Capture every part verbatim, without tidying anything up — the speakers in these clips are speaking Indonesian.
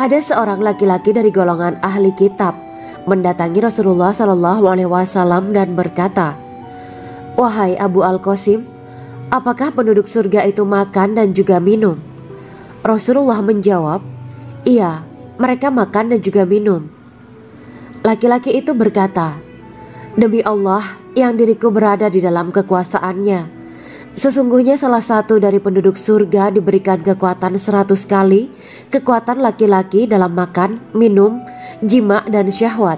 Ada seorang laki-laki dari golongan ahli kitab mendatangi Rasulullah Shallallahu Alaihi Wasallam dan berkata, "Wahai Abu Al-Qasim, apakah penduduk surga itu makan dan juga minum?" Rasulullah menjawab, "Iya, mereka makan dan juga minum." Laki-laki itu berkata, "Demi Allah yang diriku berada di dalam kekuasaannya, sesungguhnya salah satu dari penduduk surga diberikan kekuatan seratus kali kekuatan laki-laki dalam makan, minum, jima, dan syahwat."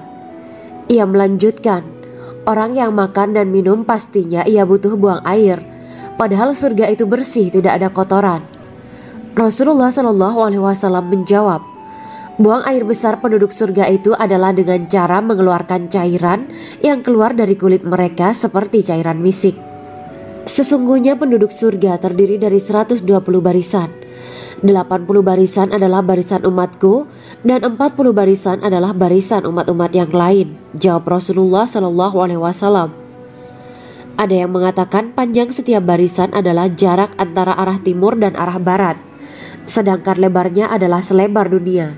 Ia melanjutkan, "Orang yang makan dan minum pastinya ia butuh buang air, padahal surga itu bersih, tidak ada kotoran." Rasulullah Shallallahu Alaihi Wasallam menjawab, "Buang air besar penduduk surga itu adalah dengan cara mengeluarkan cairan yang keluar dari kulit mereka seperti cairan misik. Sesungguhnya penduduk surga terdiri dari seratus dua puluh barisan. delapan puluh barisan adalah barisan umatku dan empat puluh barisan adalah barisan umat-umat yang lain," jawab Rasulullah Shallallahu Alaihi Wasallam. Ada yang mengatakan panjang setiap barisan adalah jarak antara arah timur dan arah barat, sedangkan lebarnya adalah selebar dunia.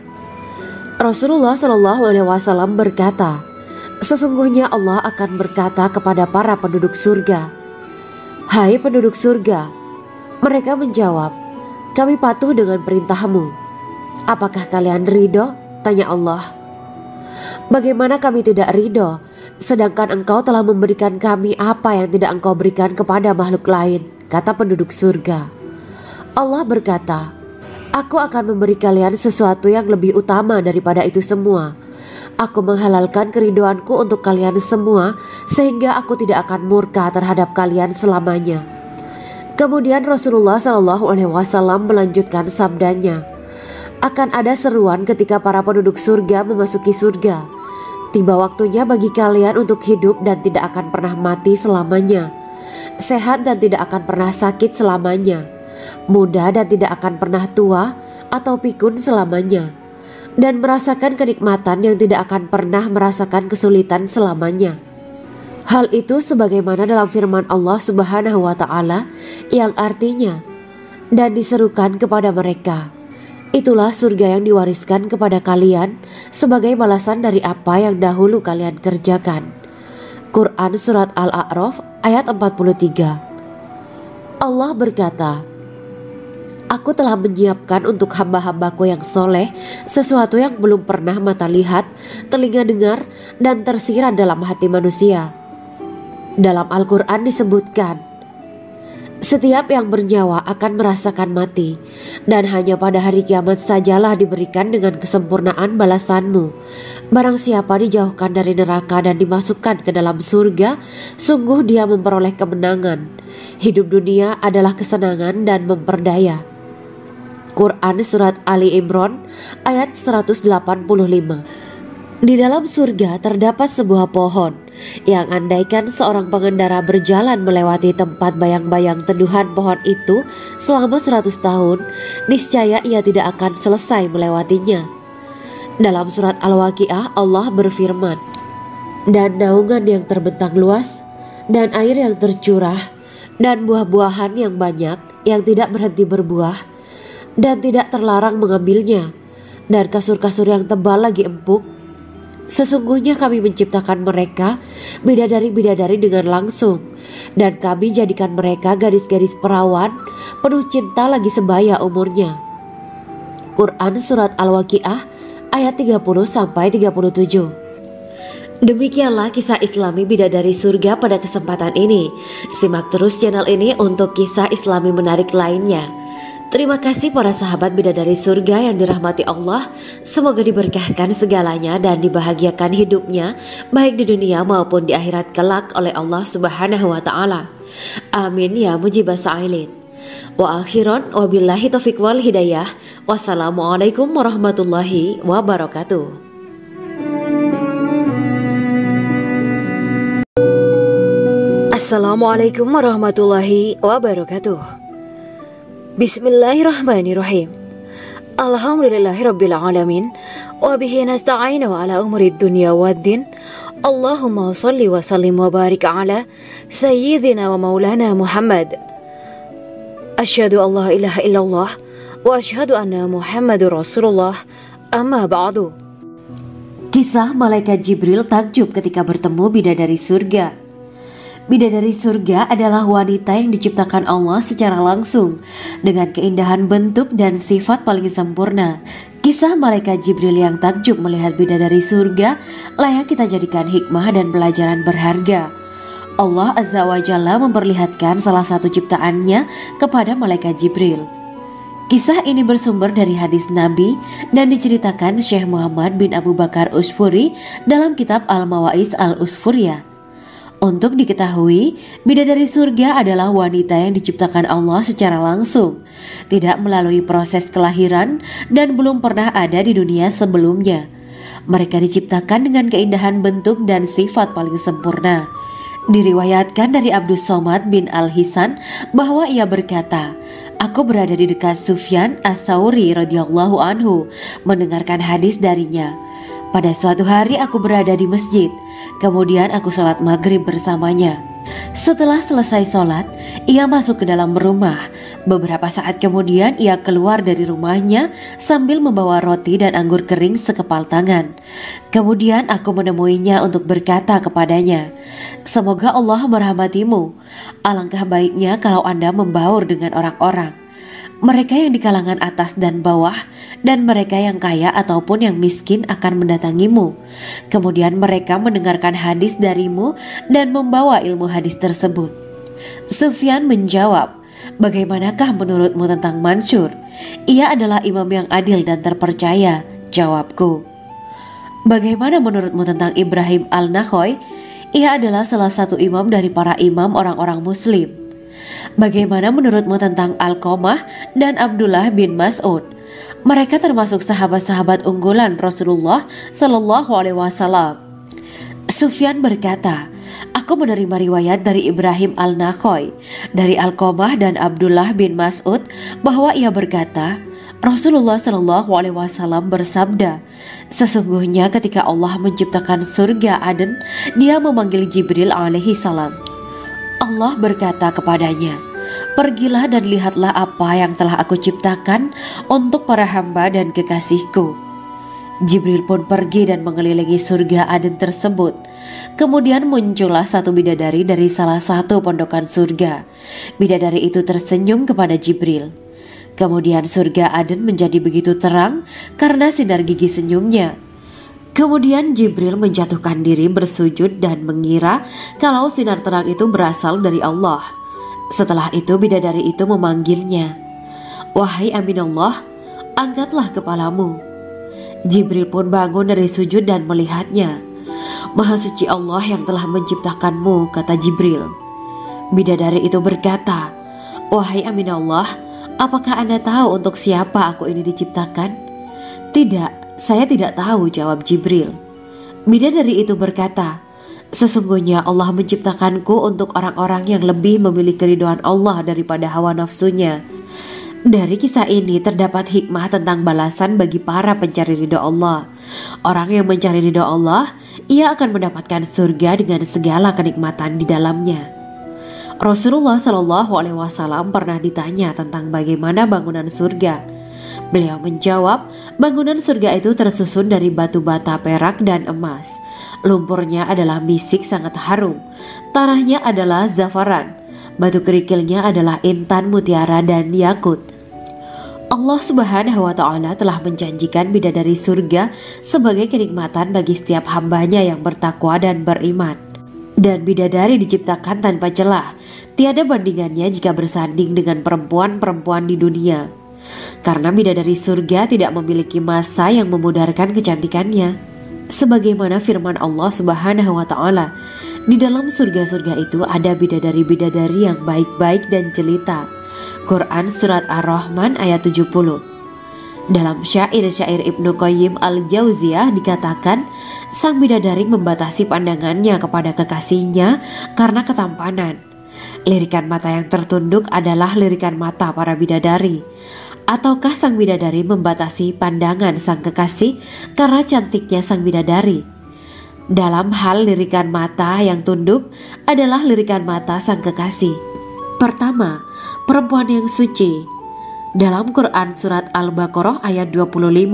Rasulullah Shallallahu Alaihi Wasallam berkata, "Sesungguhnya Allah akan berkata kepada para penduduk surga, 'Hai penduduk surga,' mereka menjawab, 'Kami patuh dengan perintahmu.' 'Apakah kalian ridho?' tanya Allah. 'Bagaimana kami tidak ridho, sedangkan engkau telah memberikan kami apa yang tidak engkau berikan kepada makhluk lain,' kata penduduk surga. Allah berkata, 'Aku akan memberi kalian sesuatu yang lebih utama daripada itu semua. Aku menghalalkan keridoanku untuk kalian semua sehingga aku tidak akan murka terhadap kalian selamanya.'" Kemudian Rasulullah Shallallahu Alaihi Wasallam melanjutkan sabdanya, "Akan ada seruan ketika para penduduk surga memasuki surga. Tiba waktunya bagi kalian untuk hidup dan tidak akan pernah mati selamanya, sehat dan tidak akan pernah sakit selamanya, muda dan tidak akan pernah tua atau pikun selamanya, dan merasakan kenikmatan yang tidak akan pernah merasakan kesulitan selamanya." Hal itu sebagaimana dalam firman Allah Subhanahu wa Ta'ala yang artinya, "Dan diserukan kepada mereka, itulah surga yang diwariskan kepada kalian sebagai balasan dari apa yang dahulu kalian kerjakan." Quran Surat Al-A'raf ayat empat puluh tiga. Allah berkata, "Aku telah menyiapkan untuk hamba-hambaku yang soleh sesuatu yang belum pernah mata lihat, telinga dengar, dan tersirat dalam hati manusia." Dalam Al-Quran disebutkan, "Setiap yang bernyawa akan merasakan mati, dan hanya pada hari kiamat sajalah diberikan dengan kesempurnaan balasanmu. Barang siapa dijauhkan dari neraka dan dimasukkan ke dalam surga, sungguh dia memperoleh kemenangan. Hidup dunia adalah kesenangan dan memperdaya." Quran Surat Ali Imran ayat seratus delapan puluh lima. Di dalam surga terdapat sebuah pohon yang andaikan seorang pengendara berjalan melewati tempat bayang-bayang teduhan pohon itu selama seratus tahun, niscaya ia tidak akan selesai melewatinya. Dalam surat Al-Waqiah Allah berfirman, "Dan naungan yang terbentang luas, dan air yang tercurah, dan buah-buahan yang banyak yang tidak berhenti berbuah, dan tidak terlarang mengambilnya, dan kasur-kasur yang tebal lagi empuk. Sesungguhnya kami menciptakan mereka bidadari-bidadari dengan langsung, dan kami jadikan mereka gadis-gadis perawan penuh cinta lagi sebaya umurnya." Quran Surat Al-Waqiah ayat tiga puluh sampai tiga puluh tujuh. Demikianlah kisah Islami bidadari surga pada kesempatan ini. Simak terus channel ini untuk kisah Islami menarik lainnya. Terima kasih para sahabat bidadari surga yang dirahmati Allah. Semoga diberkahkan segalanya dan dibahagiakan hidupnya baik di dunia maupun di akhirat kelak oleh Allah Subhanahu wa Ta'ala. Amin ya mujibah sa'ilin. Wa akhiran wabillahi taufiq wal hidayah. Wassalamualaikum warahmatullahi wabarakatuh. Assalamualaikum warahmatullahi wabarakatuh. Bismillahirrahmanirrahim. Alhamdulillahirabbil alamin wa bihi nasta'inu ala umuri dunya waddin. Allahumma shalli wa sallim wa barik ala sayyidina wa maulana Muhammad. Asyhadu an la ilaha illallah wa asyhadu anna Muhammadur Rasulullah. أما بعد. Kisah Malaikat Jibril takjub ketika bertemu bidadari surga. Bidadari surga adalah wanita yang diciptakan Allah secara langsung dengan keindahan bentuk dan sifat paling sempurna. Kisah Malaikat Jibril yang takjub melihat bidadari surga layak kita jadikan hikmah dan pelajaran berharga. Allah Azza wa Jalla memperlihatkan salah satu ciptaannya kepada Malaikat Jibril. Kisah ini bersumber dari hadis Nabi dan diceritakan Syekh Muhammad bin Abu Bakar Usfuri dalam kitab Al-Mawaiz Al-Usfuriyah. Untuk diketahui, bidadari surga adalah wanita yang diciptakan Allah secara langsung, tidak melalui proses kelahiran dan belum pernah ada di dunia sebelumnya. Mereka diciptakan dengan keindahan bentuk dan sifat paling sempurna. Diriwayatkan dari Abdus Somad bin Al-Hisan bahwa ia berkata, "Aku berada di dekat Sufyan As-Sauri radhiyallahu anhu mendengarkan hadis darinya. Pada suatu hari aku berada di masjid, kemudian aku sholat maghrib bersamanya. Setelah selesai sholat, ia masuk ke dalam rumah. Beberapa saat kemudian ia keluar dari rumahnya sambil membawa roti dan anggur kering sekepal tangan. Kemudian aku menemuinya untuk berkata kepadanya, 'Semoga Allah merahmatimu. Alangkah baiknya kalau Anda membaur dengan orang-orang, mereka yang di kalangan atas dan bawah, dan mereka yang kaya ataupun yang miskin akan mendatangimu. Kemudian mereka mendengarkan hadis darimu dan membawa ilmu hadis tersebut.' Sufyan menjawab, 'Bagaimanakah menurutmu tentang Mansur? Ia adalah imam yang adil dan terpercaya.' Jawabku, 'Bagaimana menurutmu tentang Ibrahim Al-Nakhoy? Ia adalah salah satu imam dari para imam orang-orang muslim.' 'Bagaimana menurutmu tentang Alqamah dan Abdullah bin Mas'ud? Mereka termasuk sahabat-sahabat unggulan Rasulullah Sallallahu Alaihi Wasallam.' Sufyan berkata, 'Aku menerima riwayat dari Ibrahim Al-Nakhoy, dari Alqamah dan Abdullah bin Mas'ud bahwa ia berkata, Rasulullah Sallallahu Alaihi Wasallam bersabda, sesungguhnya ketika Allah menciptakan surga Aden, Dia memanggil Jibril alaihi salam. Allah berkata kepadanya, pergilah dan lihatlah apa yang telah aku ciptakan untuk para hamba dan kekasihku. Jibril pun pergi dan mengelilingi surga Aden tersebut. Kemudian muncullah satu bidadari dari salah satu pondokan surga. Bidadari itu tersenyum kepada Jibril. Kemudian surga Aden menjadi begitu terang karena sinar gigi senyumnya. Kemudian Jibril menjatuhkan diri bersujud dan mengira kalau sinar terang itu berasal dari Allah. Setelah itu bidadari itu memanggilnya, wahai Aminullah, angkatlah kepalamu. Jibril pun bangun dari sujud dan melihatnya. Maha suci Allah yang telah menciptakanmu, kata Jibril. Bidadari itu berkata, wahai Aminullah, apakah Anda tahu untuk siapa aku ini diciptakan? Tidak, saya tidak tahu, jawab Jibril. Bidadari itu berkata, sesungguhnya Allah menciptakanku untuk orang-orang yang lebih memilih keridhaan Allah daripada hawa nafsunya. Dari kisah ini terdapat hikmah tentang balasan bagi para pencari ridha Allah. Orang yang mencari ridha Allah, ia akan mendapatkan surga dengan segala kenikmatan di dalamnya. Rasulullah Shallallahu Alaihi Wasallam pernah ditanya tentang bagaimana bangunan surga. Beliau menjawab, bangunan surga itu tersusun dari batu bata, perak, dan emas. Lumpurnya adalah misik sangat harum, tanahnya adalah zafaran, batu kerikilnya adalah intan, mutiara, dan yakut. Allah Subhanahu wa Ta'ala telah menjanjikan bidadari surga sebagai kenikmatan bagi setiap hambanya yang bertakwa dan beriman. Dan bidadari diciptakan tanpa celah, tiada bandingannya jika bersanding dengan perempuan-perempuan di dunia. Karena bidadari surga tidak memiliki masa yang memudarkan kecantikannya. Sebagaimana firman Allah Subhanahu wa Ta'ala, di dalam surga-surga itu ada bidadari-bidadari yang baik-baik dan jelita. Quran Surat Ar-Rahman ayat tujuh puluh. Dalam syair-syair Ibnu Qayyim Al-Jauziyah dikatakan, sang bidadari membatasi pandangannya kepada kekasihnya karena ketampanan. Lirikan mata yang tertunduk adalah lirikan mata para bidadari. Ataukah sang bidadari membatasi pandangan sang kekasih karena cantiknya sang bidadari? Dalam hal lirikan mata yang tunduk adalah lirikan mata sang kekasih. Pertama, perempuan yang suci. Dalam Quran Surat Al-Baqarah ayat dua puluh lima,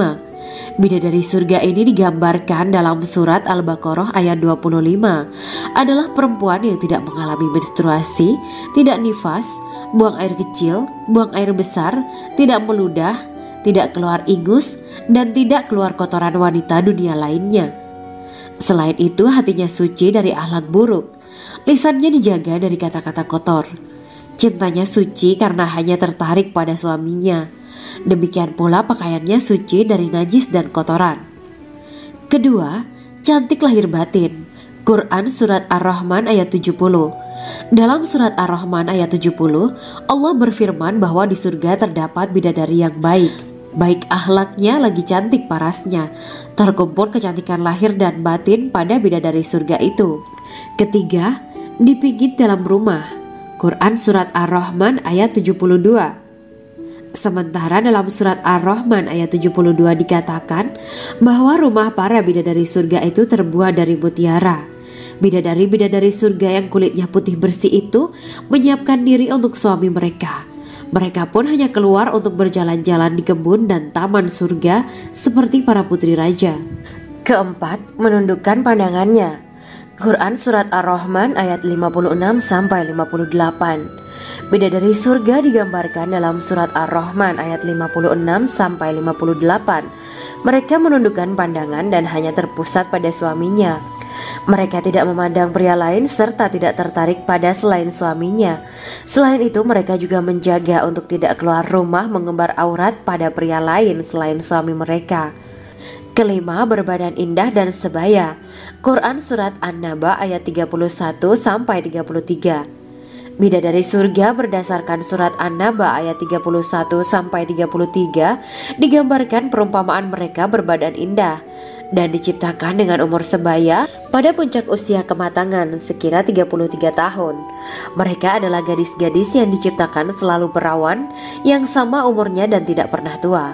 Bidadari surga ini digambarkan dalam surat Al-Baqarah ayat dua puluh lima adalah perempuan yang tidak mengalami menstruasi, tidak nifas, buang air kecil, buang air besar, tidak meludah, tidak keluar ingus, dan tidak keluar kotoran wanita dunia lainnya. Selain itu, hatinya suci dari akhlak buruk, lisannya dijaga dari kata-kata kotor. Cintanya suci karena hanya tertarik pada suaminya. Demikian pula pakaiannya suci dari najis dan kotoran. Kedua, cantik lahir batin. Quran Surat Ar-Rahman ayat tujuh puluh. Dalam Surat Ar-Rahman ayat tujuh puluh, Allah berfirman bahwa di surga terdapat bidadari yang baik. Baik akhlaknya lagi cantik parasnya. Terkumpul kecantikan lahir dan batin pada bidadari surga itu. Ketiga, dipijit dalam rumah. Quran Surat Ar-Rahman ayat tujuh puluh dua. Sementara dalam surat Ar-Rahman ayat tujuh puluh dua dikatakan bahwa rumah para bidadari surga itu terbuat dari mutiara. Bidadari-bidadari surga yang kulitnya putih bersih itu menyiapkan diri untuk suami mereka. Mereka pun hanya keluar untuk berjalan-jalan di kebun dan taman surga seperti para putri raja. Keempat, menundukkan pandangannya. Quran Surat Ar-Rahman ayat lima puluh enam sampai lima puluh delapan. Bidadari surga digambarkan dalam Surat Ar-Rahman ayat lima puluh enam sampai lima puluh delapan. Mereka menundukkan pandangan dan hanya terpusat pada suaminya. Mereka tidak memandang pria lain serta tidak tertarik pada selain suaminya. Selain itu, mereka juga menjaga untuk tidak keluar rumah mengembar aurat pada pria lain selain suami mereka. Kelima, berbadan indah dan sebaya. Quran Surat An-Naba ayat tiga puluh satu sampai tiga puluh tiga. Bidadari surga berdasarkan surat An-Naba ayat tiga puluh satu sampai tiga puluh tiga digambarkan perumpamaan mereka berbadan indah dan diciptakan dengan umur sebaya pada puncak usia kematangan sekira tiga puluh tiga tahun. Mereka adalah gadis-gadis yang diciptakan selalu perawan yang sama umurnya dan tidak pernah tua.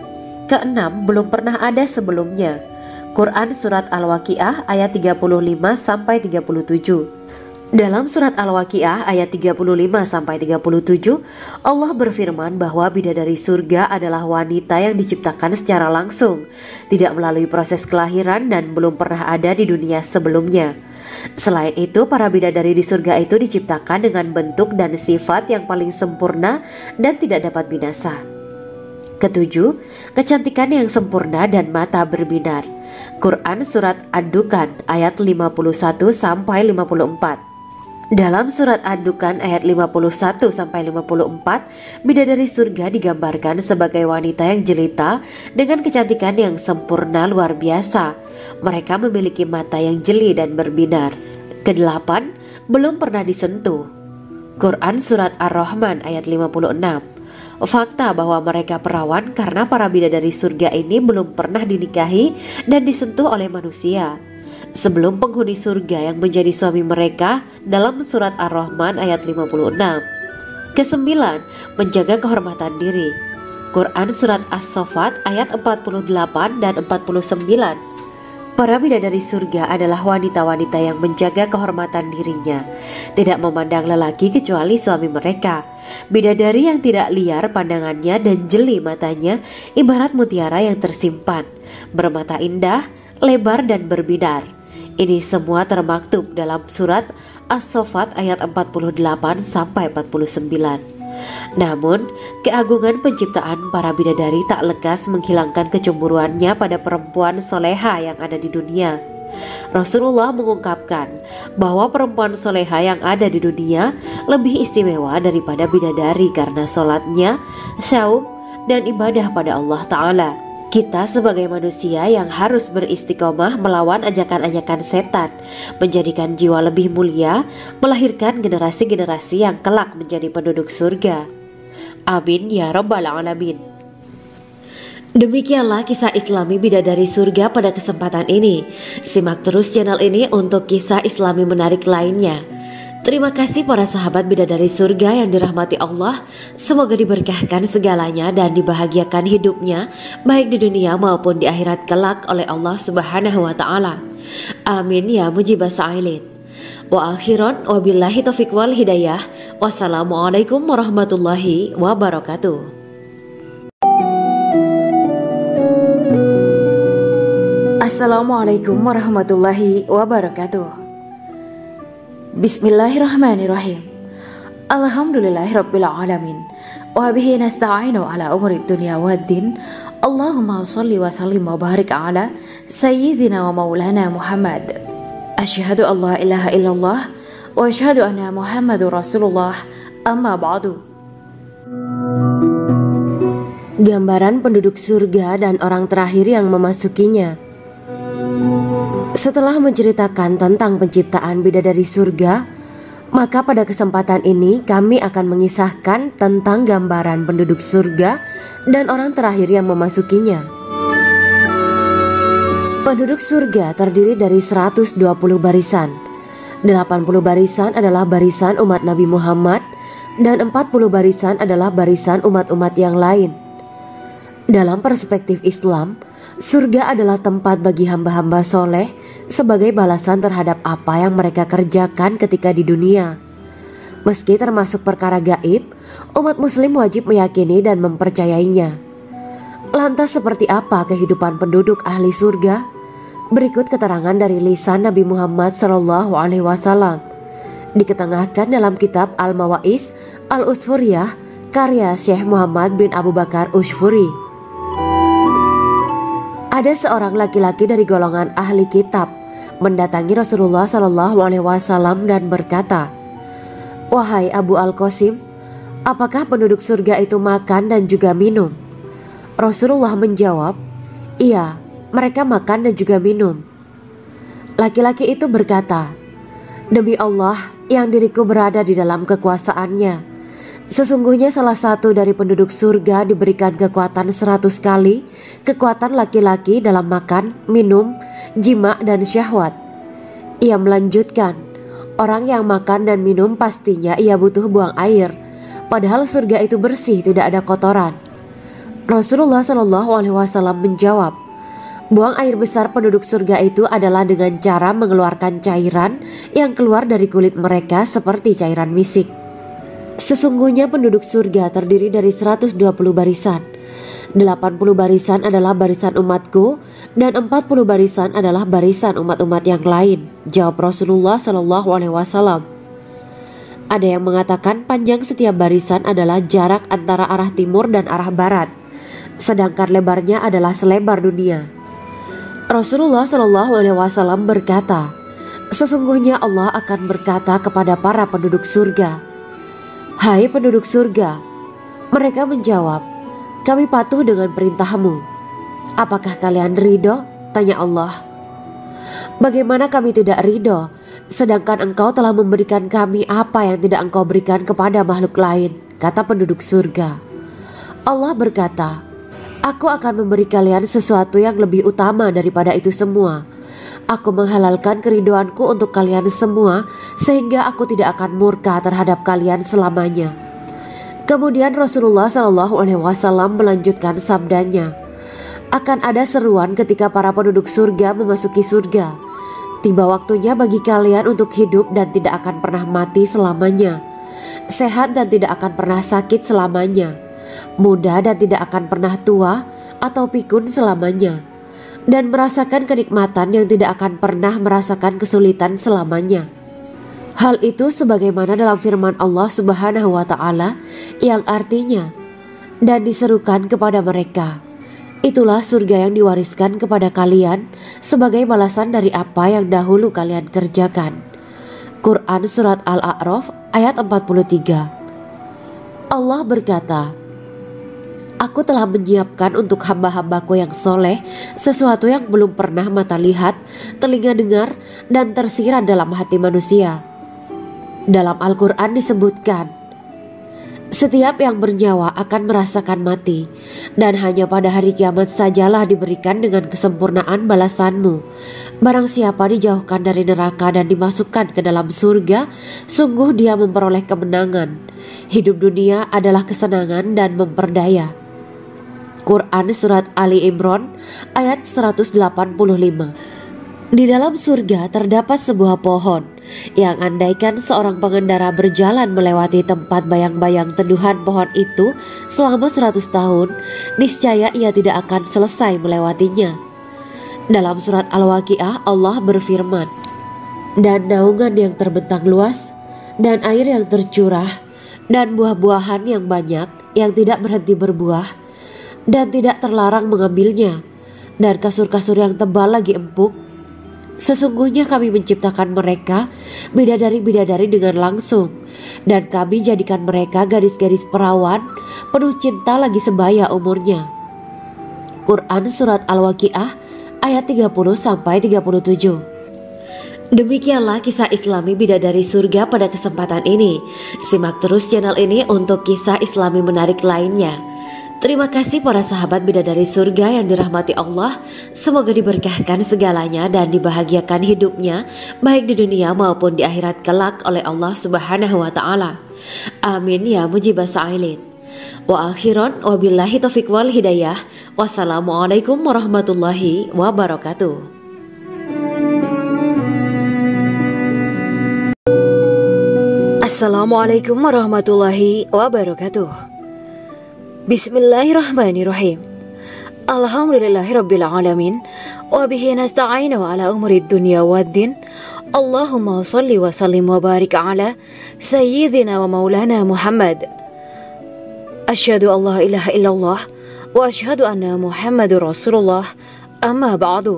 Keenam, belum pernah ada sebelumnya. Quran Surat Al-Waqiah ayat tiga puluh lima sampai tiga puluh tujuh. Dalam surat Al-Waqiah ayat tiga puluh lima sampai tiga puluh tujuh, Allah berfirman bahwa bidadari surga adalah wanita yang diciptakan secara langsung, tidak melalui proses kelahiran dan belum pernah ada di dunia sebelumnya. Selain itu, para bidadari di surga itu diciptakan dengan bentuk dan sifat yang paling sempurna dan tidak dapat binasa. Ketujuh, kecantikan yang sempurna dan mata berbinar. Quran Surat Ad-Dukan ayat lima puluh satu sampai lima puluh empat. Dalam surat Ad-Dukan ayat lima puluh satu sampai lima puluh empat, bidadari surga digambarkan sebagai wanita yang jelita dengan kecantikan yang sempurna luar biasa. Mereka memiliki mata yang jeli dan berbinar. Kedelapan, belum pernah disentuh. Quran Surat Ar-Rahman ayat lima puluh enam. Fakta bahwa mereka perawan karena para bidadari surga ini belum pernah dinikahi dan disentuh oleh manusia sebelum penghuni surga yang menjadi suami mereka dalam surat Ar-Rahman ayat lima puluh enam. Kesembilan, menjaga kehormatan diri. Quran Surat As-Saffat ayat empat puluh delapan dan empat puluh sembilan. Para bidadari surga adalah wanita-wanita yang menjaga kehormatan dirinya, tidak memandang lelaki kecuali suami mereka. Bidadari yang tidak liar pandangannya dan jeli matanya ibarat mutiara yang tersimpan, bermata indah, lebar dan berbinar. Ini semua termaktub dalam surat As-Saffat ayat empat puluh delapan sampai empat puluh sembilan. Namun, keagungan penciptaan para bidadari tak lekas menghilangkan kecemburuannya pada perempuan soleha yang ada di dunia. Rasulullah mengungkapkan bahwa perempuan soleha yang ada di dunia lebih istimewa daripada bidadari karena sholatnya, syaum, dan ibadah pada Allah Ta'ala. Kita sebagai manusia yang harus beristiqomah melawan ajakan-ajakan setan, menjadikan jiwa lebih mulia, melahirkan generasi-generasi yang kelak menjadi penduduk surga. Amin ya Rabbal Alamin. Demikianlah kisah Islami bidadari surga pada kesempatan ini. Simak terus channel ini untuk kisah Islami menarik lainnya. Terima kasih para sahabat bidadari surga yang dirahmati Allah. Semoga diberkahkan segalanya dan dibahagiakan hidupnya baik di dunia maupun di akhirat kelak oleh Allah Subhanahu wa taala. Amin ya mujibah sa'ilin. Wa akhiran wabillahi taufiq wal hidayah. Wassalamualaikum warahmatullahi wabarakatuh. Assalamualaikum warahmatullahi wabarakatuh. Bismillahirrahmanirrahim. Alhamdulillahirabbil alamin. Wa bihi nasta'inu ala umuri dunya waddin. Allahumma shalli wa sallim wa barik ala sayyidina wa maulana Muhammad. Asyhadu an la ilaha illallah wa asyhadu anna Muhammadur Rasulullah. Amma ba'du. Gambaran penduduk surga dan orang terakhir yang memasukinya. Setelah menceritakan tentang penciptaan bidadari surga, maka pada kesempatan ini kami akan mengisahkan tentang gambaran penduduk surga dan orang terakhir yang memasukinya. Penduduk surga terdiri dari seratus dua puluh barisan. delapan puluh barisan adalah barisan umat Nabi Muhammad dan empat puluh barisan adalah barisan umat-umat yang lain. Dalam perspektif Islam, surga adalah tempat bagi hamba-hamba soleh sebagai balasan terhadap apa yang mereka kerjakan ketika di dunia. Meski termasuk perkara gaib, umat muslim wajib meyakini dan mempercayainya. Lantas seperti apa kehidupan penduduk ahli surga? Berikut keterangan dari lisan Nabi Muhammad shallallahu alaihi wasallam, diketengahkan dalam kitab Al-Mawaiz Al-Usfuriyah karya Syekh Muhammad bin Abu Bakar Ushfuri. Ada seorang laki-laki dari golongan ahli kitab mendatangi Rasulullah shallallahu alaihi wasallam dan berkata, "Wahai Abu Al-Qasim, apakah penduduk surga itu makan dan juga minum?" Rasulullah menjawab, "Iya, mereka makan dan juga minum." Laki-laki itu berkata, "Demi Allah yang diriku berada di dalam kekuasaannya, sesungguhnya salah satu dari penduduk surga diberikan kekuatan seratus kali kekuatan laki-laki dalam makan, minum, jima, dan syahwat." Ia melanjutkan, "Orang yang makan dan minum pastinya ia butuh buang air, padahal surga itu bersih, tidak ada kotoran." Rasulullah shallallahu alaihi wasallam menjawab, "Buang air besar penduduk surga itu adalah dengan cara mengeluarkan cairan yang keluar dari kulit mereka seperti cairan misik." Sesungguhnya penduduk surga terdiri dari seratus dua puluh barisan. delapan puluh barisan adalah barisan umatku dan empat puluh barisan adalah barisan umat-umat yang lain, jawab Rasulullah shallallahu alaihi wasallam. Ada yang mengatakan panjang setiap barisan adalah jarak antara arah timur dan arah barat, sedangkan lebarnya adalah selebar dunia. Rasulullah shallallahu alaihi wasallam berkata, "Sesungguhnya Allah akan berkata kepada para penduduk surga, 'Hai penduduk surga,' mereka menjawab, 'Kami patuh dengan perintahmu.' 'Apakah kalian ridho?' tanya Allah. 'Bagaimana kami tidak ridho, sedangkan engkau telah memberikan kami apa yang tidak engkau berikan kepada makhluk lain,' kata penduduk surga. Allah berkata, 'Aku akan memberi kalian sesuatu yang lebih utama daripada itu semua. Aku menghalalkan keridoanku untuk kalian semua sehingga aku tidak akan murka terhadap kalian selamanya.'" Kemudian Rasulullah shallallahu alaihi wasallam melanjutkan sabdanya, "Akan ada seruan ketika para penduduk surga memasuki surga. Tiba waktunya bagi kalian untuk hidup dan tidak akan pernah mati selamanya, sehat dan tidak akan pernah sakit selamanya, muda dan tidak akan pernah tua atau pikun selamanya, dan merasakan kenikmatan yang tidak akan pernah merasakan kesulitan selamanya." Hal itu sebagaimana dalam firman Allah Subhanahu wa Ta'ala yang artinya, "Dan diserukan kepada mereka, itulah surga yang diwariskan kepada kalian sebagai balasan dari apa yang dahulu kalian kerjakan." Quran Surat Al-A'raf ayat empat puluh tiga. Allah berkata, "Aku telah menyiapkan untuk hamba-hambaku yang soleh sesuatu yang belum pernah mata lihat, telinga dengar, dan tersirat dalam hati manusia." Dalam Al-Quran disebutkan, "Setiap yang bernyawa akan merasakan mati, dan hanya pada hari kiamat sajalah diberikan dengan kesempurnaan balasanmu. Barang siapa dijauhkan dari neraka dan dimasukkan ke dalam surga, sungguh dia memperoleh kemenangan. Hidup dunia adalah kesenangan dan memperdaya." Quran Surat Ali Imran ayat seratus delapan puluh lima. Di dalam surga terdapat sebuah pohon yang andaikan seorang pengendara berjalan melewati tempat bayang-bayang teduhan pohon itu selama seratus tahun, niscaya ia tidak akan selesai melewatinya. Dalam surat Al-Waqiah Allah berfirman, dan naungan yang terbentang luas, dan air yang tercurah, dan buah-buahan yang banyak yang tidak berhenti berbuah, dan tidak terlarang mengambilnya, dan kasur-kasur yang tebal lagi empuk. Sesungguhnya kami menciptakan mereka bidadari-bidadari dengan langsung, dan kami jadikan mereka gadis-gadis perawan penuh cinta lagi sebaya umurnya. Quran Surat Al-Waqiah ayat tiga puluh sampai tiga puluh tujuh. Demikianlah kisah Islami bidadari surga pada kesempatan ini. Simak terus channel ini untuk kisah Islami menarik lainnya. Terima kasih para sahabat bidadari surga yang dirahmati Allah. Semoga diberkahkan segalanya dan dibahagiakan hidupnya baik di dunia maupun di akhirat kelak oleh Allah Subhanahu wa taala. Amin ya mujibas sa'ilin. Wa akhiran wabillahi taufiq wal hidayah. Wassalamualaikum warahmatullahi wabarakatuh. Assalamualaikum warahmatullahi wabarakatuh. Bismillahirrahmanirrahim. Alhamdulillahirabbil alamin wa bihi nasta'inu ala umurid dunya waddin. Allahumma shalli wa sallim wa barik ala sayyidina wa maulana Muhammad. Asyhadu an la ilaha illallah wa asyhadu anna Muhammadur Rasulullah. Amma ba'du.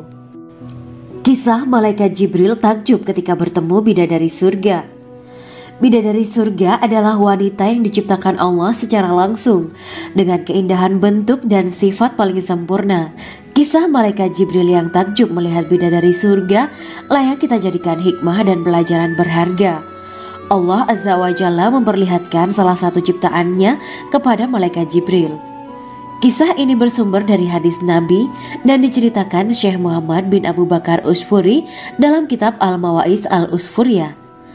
Kisah malaikat Jibril takjub ketika bertemu bidadari surga. Bidadari surga adalah wanita yang diciptakan Allah secara langsung dengan keindahan bentuk dan sifat paling sempurna. Kisah malaikat Jibril yang takjub melihat bidadari surga layak kita jadikan hikmah dan pelajaran berharga. Allah Azza wa Jalla memperlihatkan salah satu ciptaannya kepada malaikat Jibril. Kisah ini bersumber dari hadis Nabi dan diceritakan Syekh Muhammad bin Abu Bakar Usfuri dalam kitab Al-Mawaiz Al-Usfuriyah.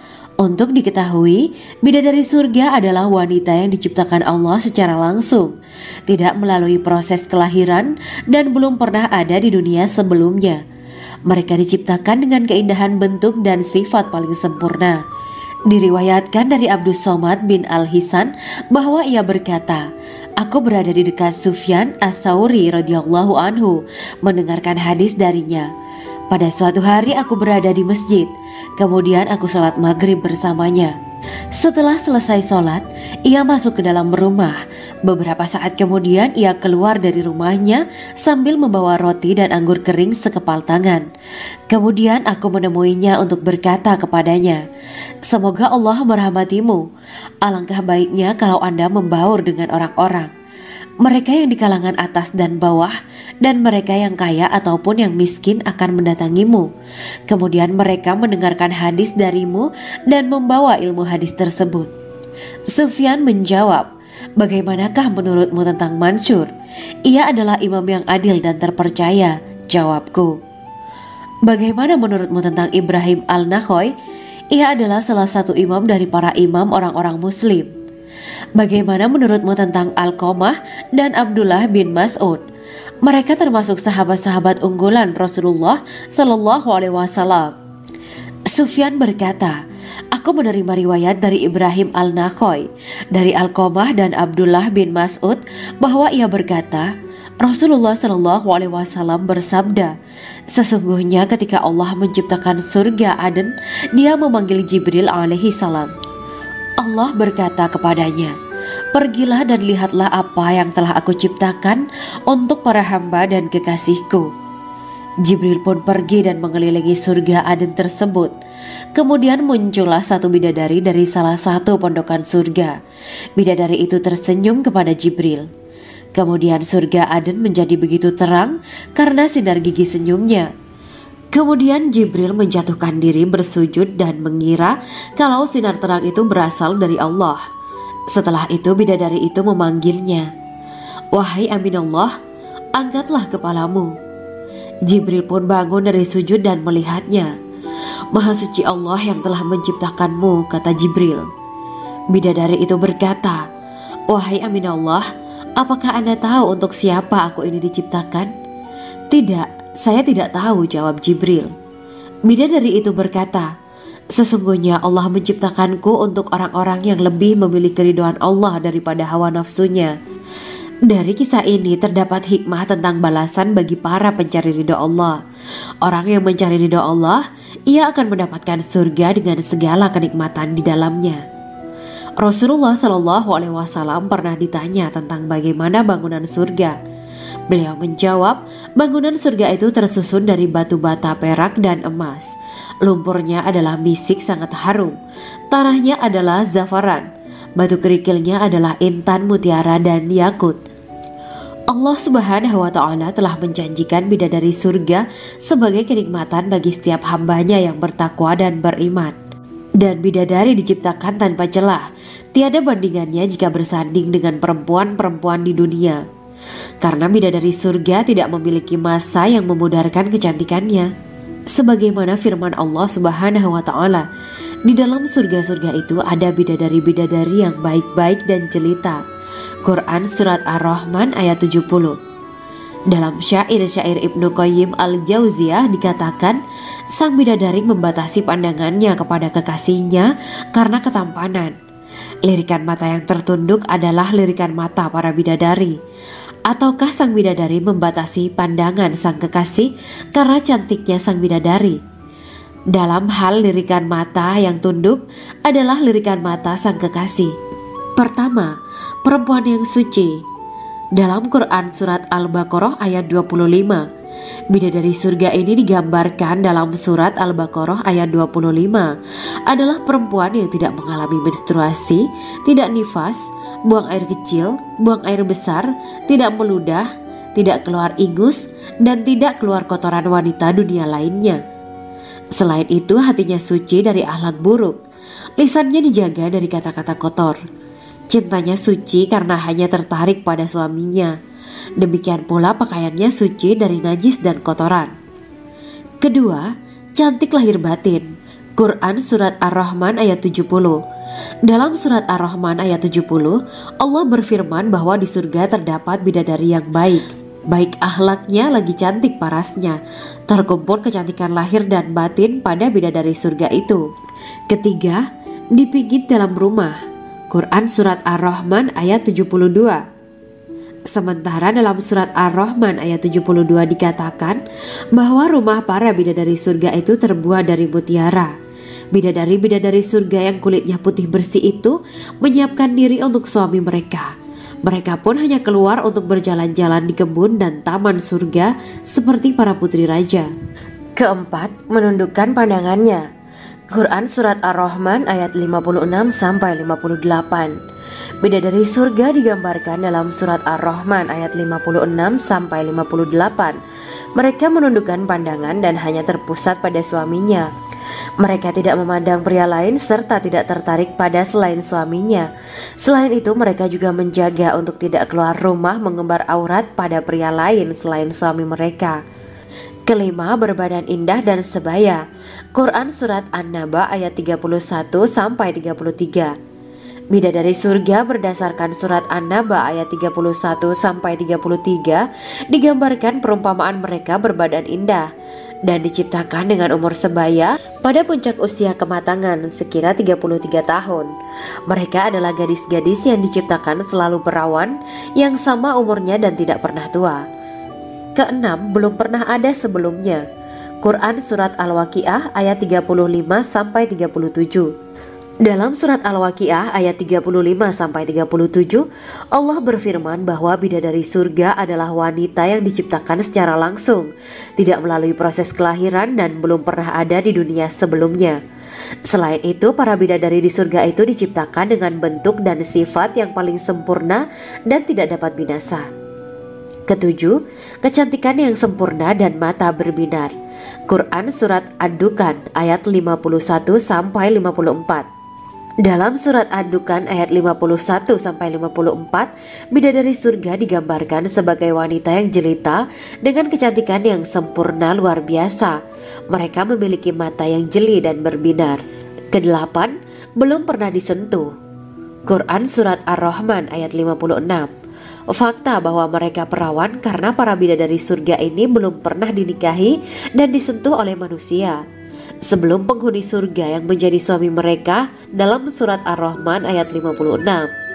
Untuk diketahui, bidadari surga adalah wanita yang diciptakan Allah secara langsung, tidak melalui proses kelahiran dan belum pernah ada di dunia sebelumnya. Mereka diciptakan dengan keindahan bentuk dan sifat paling sempurna. Diriwayatkan dari Abdus Somad bin Al-Hisan bahwa ia berkata, aku berada di dekat Sufyan As-Sauri radhiyallahu anhu mendengarkan hadis darinya. Pada suatu hari aku berada di masjid, kemudian aku sholat maghrib bersamanya. Setelah selesai sholat, ia masuk ke dalam rumah. Beberapa saat kemudian ia keluar dari rumahnya sambil membawa roti dan anggur kering sekepal tangan. Kemudian aku menemuinya untuk berkata kepadanya, semoga Allah merahmatimu. Alangkah baiknya kalau Anda membaur dengan orang-orang, mereka yang di kalangan atas dan bawah, dan mereka yang kaya ataupun yang miskin akan mendatangimu. Kemudian mereka mendengarkan hadis darimu dan membawa ilmu hadis tersebut. Sufyan menjawab, bagaimanakah menurutmu tentang Mansur? Ia adalah imam yang adil dan terpercaya. Jawabku. Bagaimana menurutmu tentang Ibrahim Al-Nakhoy? Ia adalah salah satu imam dari para imam orang-orang muslim. Bagaimana menurutmu tentang Alqamah dan Abdullah bin Mas'ud? Mereka termasuk sahabat-sahabat unggulan Rasulullah Sallallahu Alaihi Wasallam. Sufyan berkata, aku menerima riwayat dari Ibrahim Al-Nakhoy, dari Alqamah dan Abdullah bin Mas'ud bahwa ia berkata, Rasulullah Sallallahu Alaihi Wasallam bersabda, sesungguhnya ketika Allah menciptakan surga Aden, Dia memanggil Jibril alaihi salam. Allah berkata kepadanya, pergilah dan lihatlah apa yang telah aku ciptakan untuk para hamba dan kekasihku. Jibril pun pergi dan mengelilingi surga Aden tersebut. Kemudian muncullah satu bidadari dari salah satu pondokan surga. Bidadari itu tersenyum kepada Jibril. Kemudian surga Aden menjadi begitu terang karena sinar gigi senyumnya. Kemudian Jibril menjatuhkan diri bersujud dan mengira kalau sinar terang itu berasal dari Allah. Setelah itu bidadari itu memanggilnya, wahai Aminullah, angkatlah kepalamu. Jibril pun bangun dari sujud dan melihatnya. Maha suci Allah yang telah menciptakanmu, kata Jibril. Bidadari itu berkata, wahai Aminullah, apakah Anda tahu untuk siapa aku ini diciptakan? Tidak. Saya tidak tahu, jawab Jibril. Bidadari itu berkata, sesungguhnya Allah menciptakanku untuk orang-orang yang lebih memilih keridhaan Allah daripada hawa nafsunya. Dari kisah ini terdapat hikmah tentang balasan bagi para pencari ridho Allah. Orang yang mencari ridho Allah, ia akan mendapatkan surga dengan segala kenikmatan di dalamnya. Rasulullah Shallallahu Alaihi Wasallam pernah ditanya tentang bagaimana bangunan surga. Beliau menjawab, bangunan surga itu tersusun dari batu bata, perak, dan emas. Lumpurnya adalah misik sangat harum, tanahnya adalah zafaran, batu kerikilnya adalah intan, mutiara, dan yakut. Allah Subhanahu wa Ta'ala telah menjanjikan bidadari surga sebagai kenikmatan bagi setiap hambanya yang bertakwa dan beriman. Dan bidadari diciptakan tanpa celah, tiada bandingannya jika bersanding dengan perempuan-perempuan di dunia. Karena bidadari surga tidak memiliki masa yang memudarkan kecantikannya. Sebagaimana firman Allah Subhanahu wa Ta'ala, di dalam surga-surga itu ada bidadari-bidadari yang baik-baik dan jelita. Quran Surat Ar-Rahman ayat tujuh puluh. Dalam syair-syair Ibnu Qayyim Al-Jauziyah dikatakan, sang bidadari membatasi pandangannya kepada kekasihnya karena ketampanan. Lirikan mata yang tertunduk adalah lirikan mata para bidadari. Ataukah sang bidadari membatasi pandangan sang kekasih karena cantiknya sang bidadari? Dalam hal lirikan mata yang tunduk adalah lirikan mata sang kekasih. Pertama, perempuan yang suci. Dalam Quran Surat Al-Baqarah ayat dua puluh lima, bidadari surga ini digambarkan dalam Surat Al-Baqarah ayat dua puluh lima adalah perempuan yang tidak mengalami menstruasi, tidak nifas, buang air kecil, buang air besar, tidak meludah, tidak keluar ingus, dan tidak keluar kotoran wanita dunia lainnya. Selain itu, hatinya suci dari akhlak buruk, lisannya dijaga dari kata-kata kotor. Cintanya suci karena hanya tertarik pada suaminya. Demikian pula pakaiannya suci dari najis dan kotoran. Kedua, cantik lahir batin. Quran Surat Ar-Rahman ayat tujuh puluh. Dalam Surat Ar-Rahman ayat tujuh puluh, Allah berfirman bahwa di surga terdapat bidadari yang baik. Baik akhlaknya lagi cantik parasnya. Terkumpul kecantikan lahir dan batin pada bidadari surga itu. Ketiga, dipijit dalam rumah. Quran Surat Ar-Rahman ayat tujuh puluh dua. Sementara dalam Surat Ar-Rahman ayat tujuh puluh dua dikatakan bahwa rumah para bidadari surga itu terbuat dari mutiara. Bidadari-bidadari surga yang kulitnya putih bersih itu menyiapkan diri untuk suami mereka. Mereka pun hanya keluar untuk berjalan-jalan di kebun dan taman surga seperti para putri raja. Keempat, menundukkan pandangannya. Quran Surat Ar-Rahman ayat lima puluh enam sampai lima puluh delapan. Bidadari surga digambarkan dalam Surat Ar-Rahman ayat lima puluh enam sampai lima puluh delapan. Mereka menundukkan pandangan dan hanya terpusat pada suaminya. Mereka tidak memandang pria lain serta tidak tertarik pada selain suaminya. Selain itu, mereka juga menjaga untuk tidak keluar rumah mengembar aurat pada pria lain selain suami mereka. Kelima, berbadan indah dan sebaya. Quran Surat An-Naba ayat tiga puluh satu sampai tiga puluh tiga. Bidadari surga berdasarkan Surat An-Naba ayat tiga puluh satu sampai tiga puluh tiga digambarkan perumpamaan mereka berbadan indah dan diciptakan dengan umur sebaya pada puncak usia kematangan sekira tiga puluh tiga tahun. Mereka adalah gadis-gadis yang diciptakan selalu perawan, yang sama umurnya dan tidak pernah tua. Keenam, belum pernah ada sebelumnya. Quran Surat Al-Waqiah ayat tiga puluh lima sampai tiga puluh tujuh. Dalam Surat Al-Waqiah ayat tiga puluh lima sampai tiga puluh tujuh, Allah berfirman bahwa bidadari surga adalah wanita yang diciptakan secara langsung, tidak melalui proses kelahiran dan belum pernah ada di dunia sebelumnya. Selain itu, para bidadari di surga itu diciptakan dengan bentuk dan sifat yang paling sempurna dan tidak dapat binasa. Ketujuh, kecantikan yang sempurna dan mata berbinar. Quran Surat Ad-Dukan ayat lima puluh satu sampai lima puluh empat. Dalam Surat Ad-Dukan ayat lima puluh satu sampai lima puluh empat, bidadari surga digambarkan sebagai wanita yang jelita dengan kecantikan yang sempurna luar biasa. Mereka memiliki mata yang jeli dan berbinar. Kedelapan, belum pernah disentuh. Quran Surat Ar-Rahman ayat lima puluh enam. Fakta bahwa mereka perawan karena para bidadari surga ini belum pernah dinikahi dan disentuh oleh manusia sebelum penghuni surga yang menjadi suami mereka dalam Surat Ar-Rahman ayat lima puluh enam.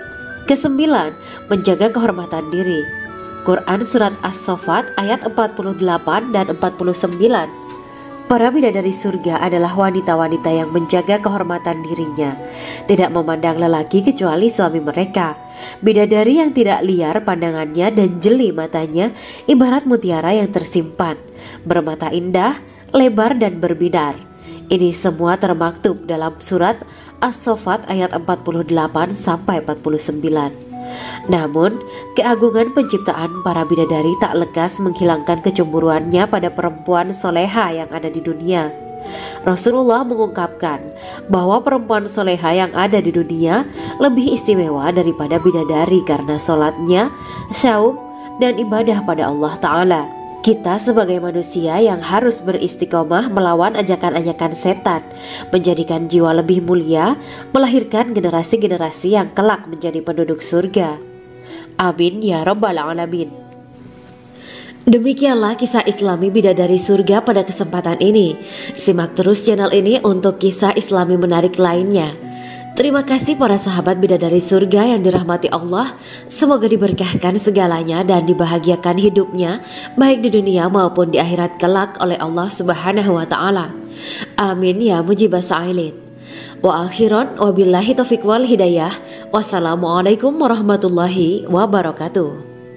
Kesembilan, menjaga kehormatan diri. Quran Surat As-Saffat ayat empat puluh delapan dan empat puluh sembilan. Para bidadari surga adalah wanita-wanita yang menjaga kehormatan dirinya, tidak memandang lelaki kecuali suami mereka. Bidadari yang tidak liar pandangannya dan jeli matanya ibarat mutiara yang tersimpan, bermata indah, lebar dan berbinar. Ini semua termaktub dalam surat As-Saffat ayat empat puluh delapan sampai empat puluh sembilan. Namun, keagungan penciptaan para bidadari tak lekas menghilangkan kecemburuannya pada perempuan soleha yang ada di dunia. Rasulullah mengungkapkan bahwa perempuan soleha yang ada di dunia lebih istimewa daripada bidadari karena sholatnya, syaum, dan ibadah pada Allah Ta'ala. Kita sebagai manusia yang harus beristiqomah melawan ajakan-ajakan setan, menjadikan jiwa lebih mulia, melahirkan generasi-generasi yang kelak menjadi penduduk surga. Amin ya Rabbal Alamin. Demikianlah kisah Islami bidadari surga pada kesempatan ini. Simak terus channel ini untuk kisah Islami menarik lainnya. Terima kasih para sahabat bidadari surga yang dirahmati Allah. Semoga diberkahkan segalanya dan dibahagiakan hidupnya baik di dunia maupun di akhirat kelak oleh Allah Subhanahu wa taala. Amin ya mujibah sa'ilin. Wa akhiran wabillahi taufiq wal hidayah. Wassalamualaikum warahmatullahi wabarakatuh.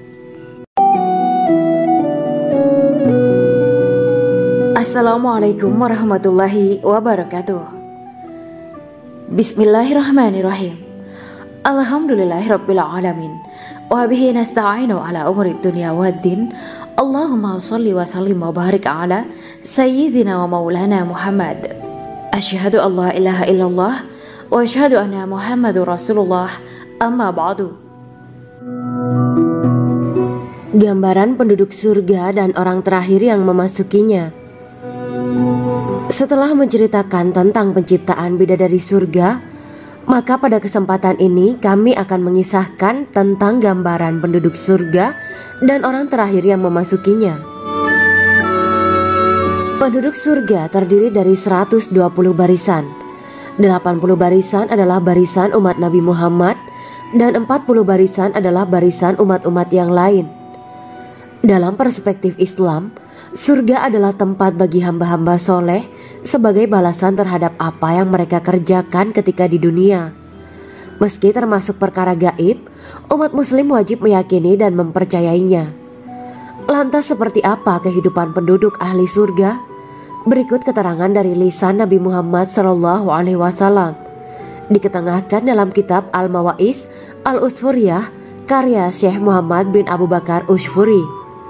Assalamualaikum warahmatullahi wabarakatuh. Bismillahirrahmanirrahim. Alhamdulillahirabbil alamin. Wa bihi nasta'inu ala umuri dunya waddin. Allahumma shalli wa sallim wa barik ala sayyidina wa maulana Muhammad. Asyhadu an la ilaha illallah wa asyhadu anna Muhammadur Rasulullah. Amma ba'du. Gambaran penduduk surga dan orang terakhir yang memasukinya. Setelah menceritakan tentang penciptaan bidadari surga, maka pada kesempatan ini kami akan mengisahkan tentang gambaran penduduk surga dan orang terakhir yang memasukinya. Penduduk surga terdiri dari seratus dua puluh barisan. delapan puluh barisan adalah barisan umat Nabi Muhammad dan empat puluh barisan adalah barisan umat-umat yang lain. Dalam perspektif Islam, surga adalah tempat bagi hamba-hamba soleh sebagai balasan terhadap apa yang mereka kerjakan ketika di dunia. Meski termasuk perkara gaib, umat muslim wajib meyakini dan mempercayainya. Lantas seperti apa kehidupan penduduk ahli surga? Berikut keterangan dari lisan Nabi Muhammad shallallahu alaihi wasallam, diketengahkan dalam kitab Al-Mawa'is Al-Usfuriyah karya Syekh Muhammad bin Abu Bakar Ushfuri.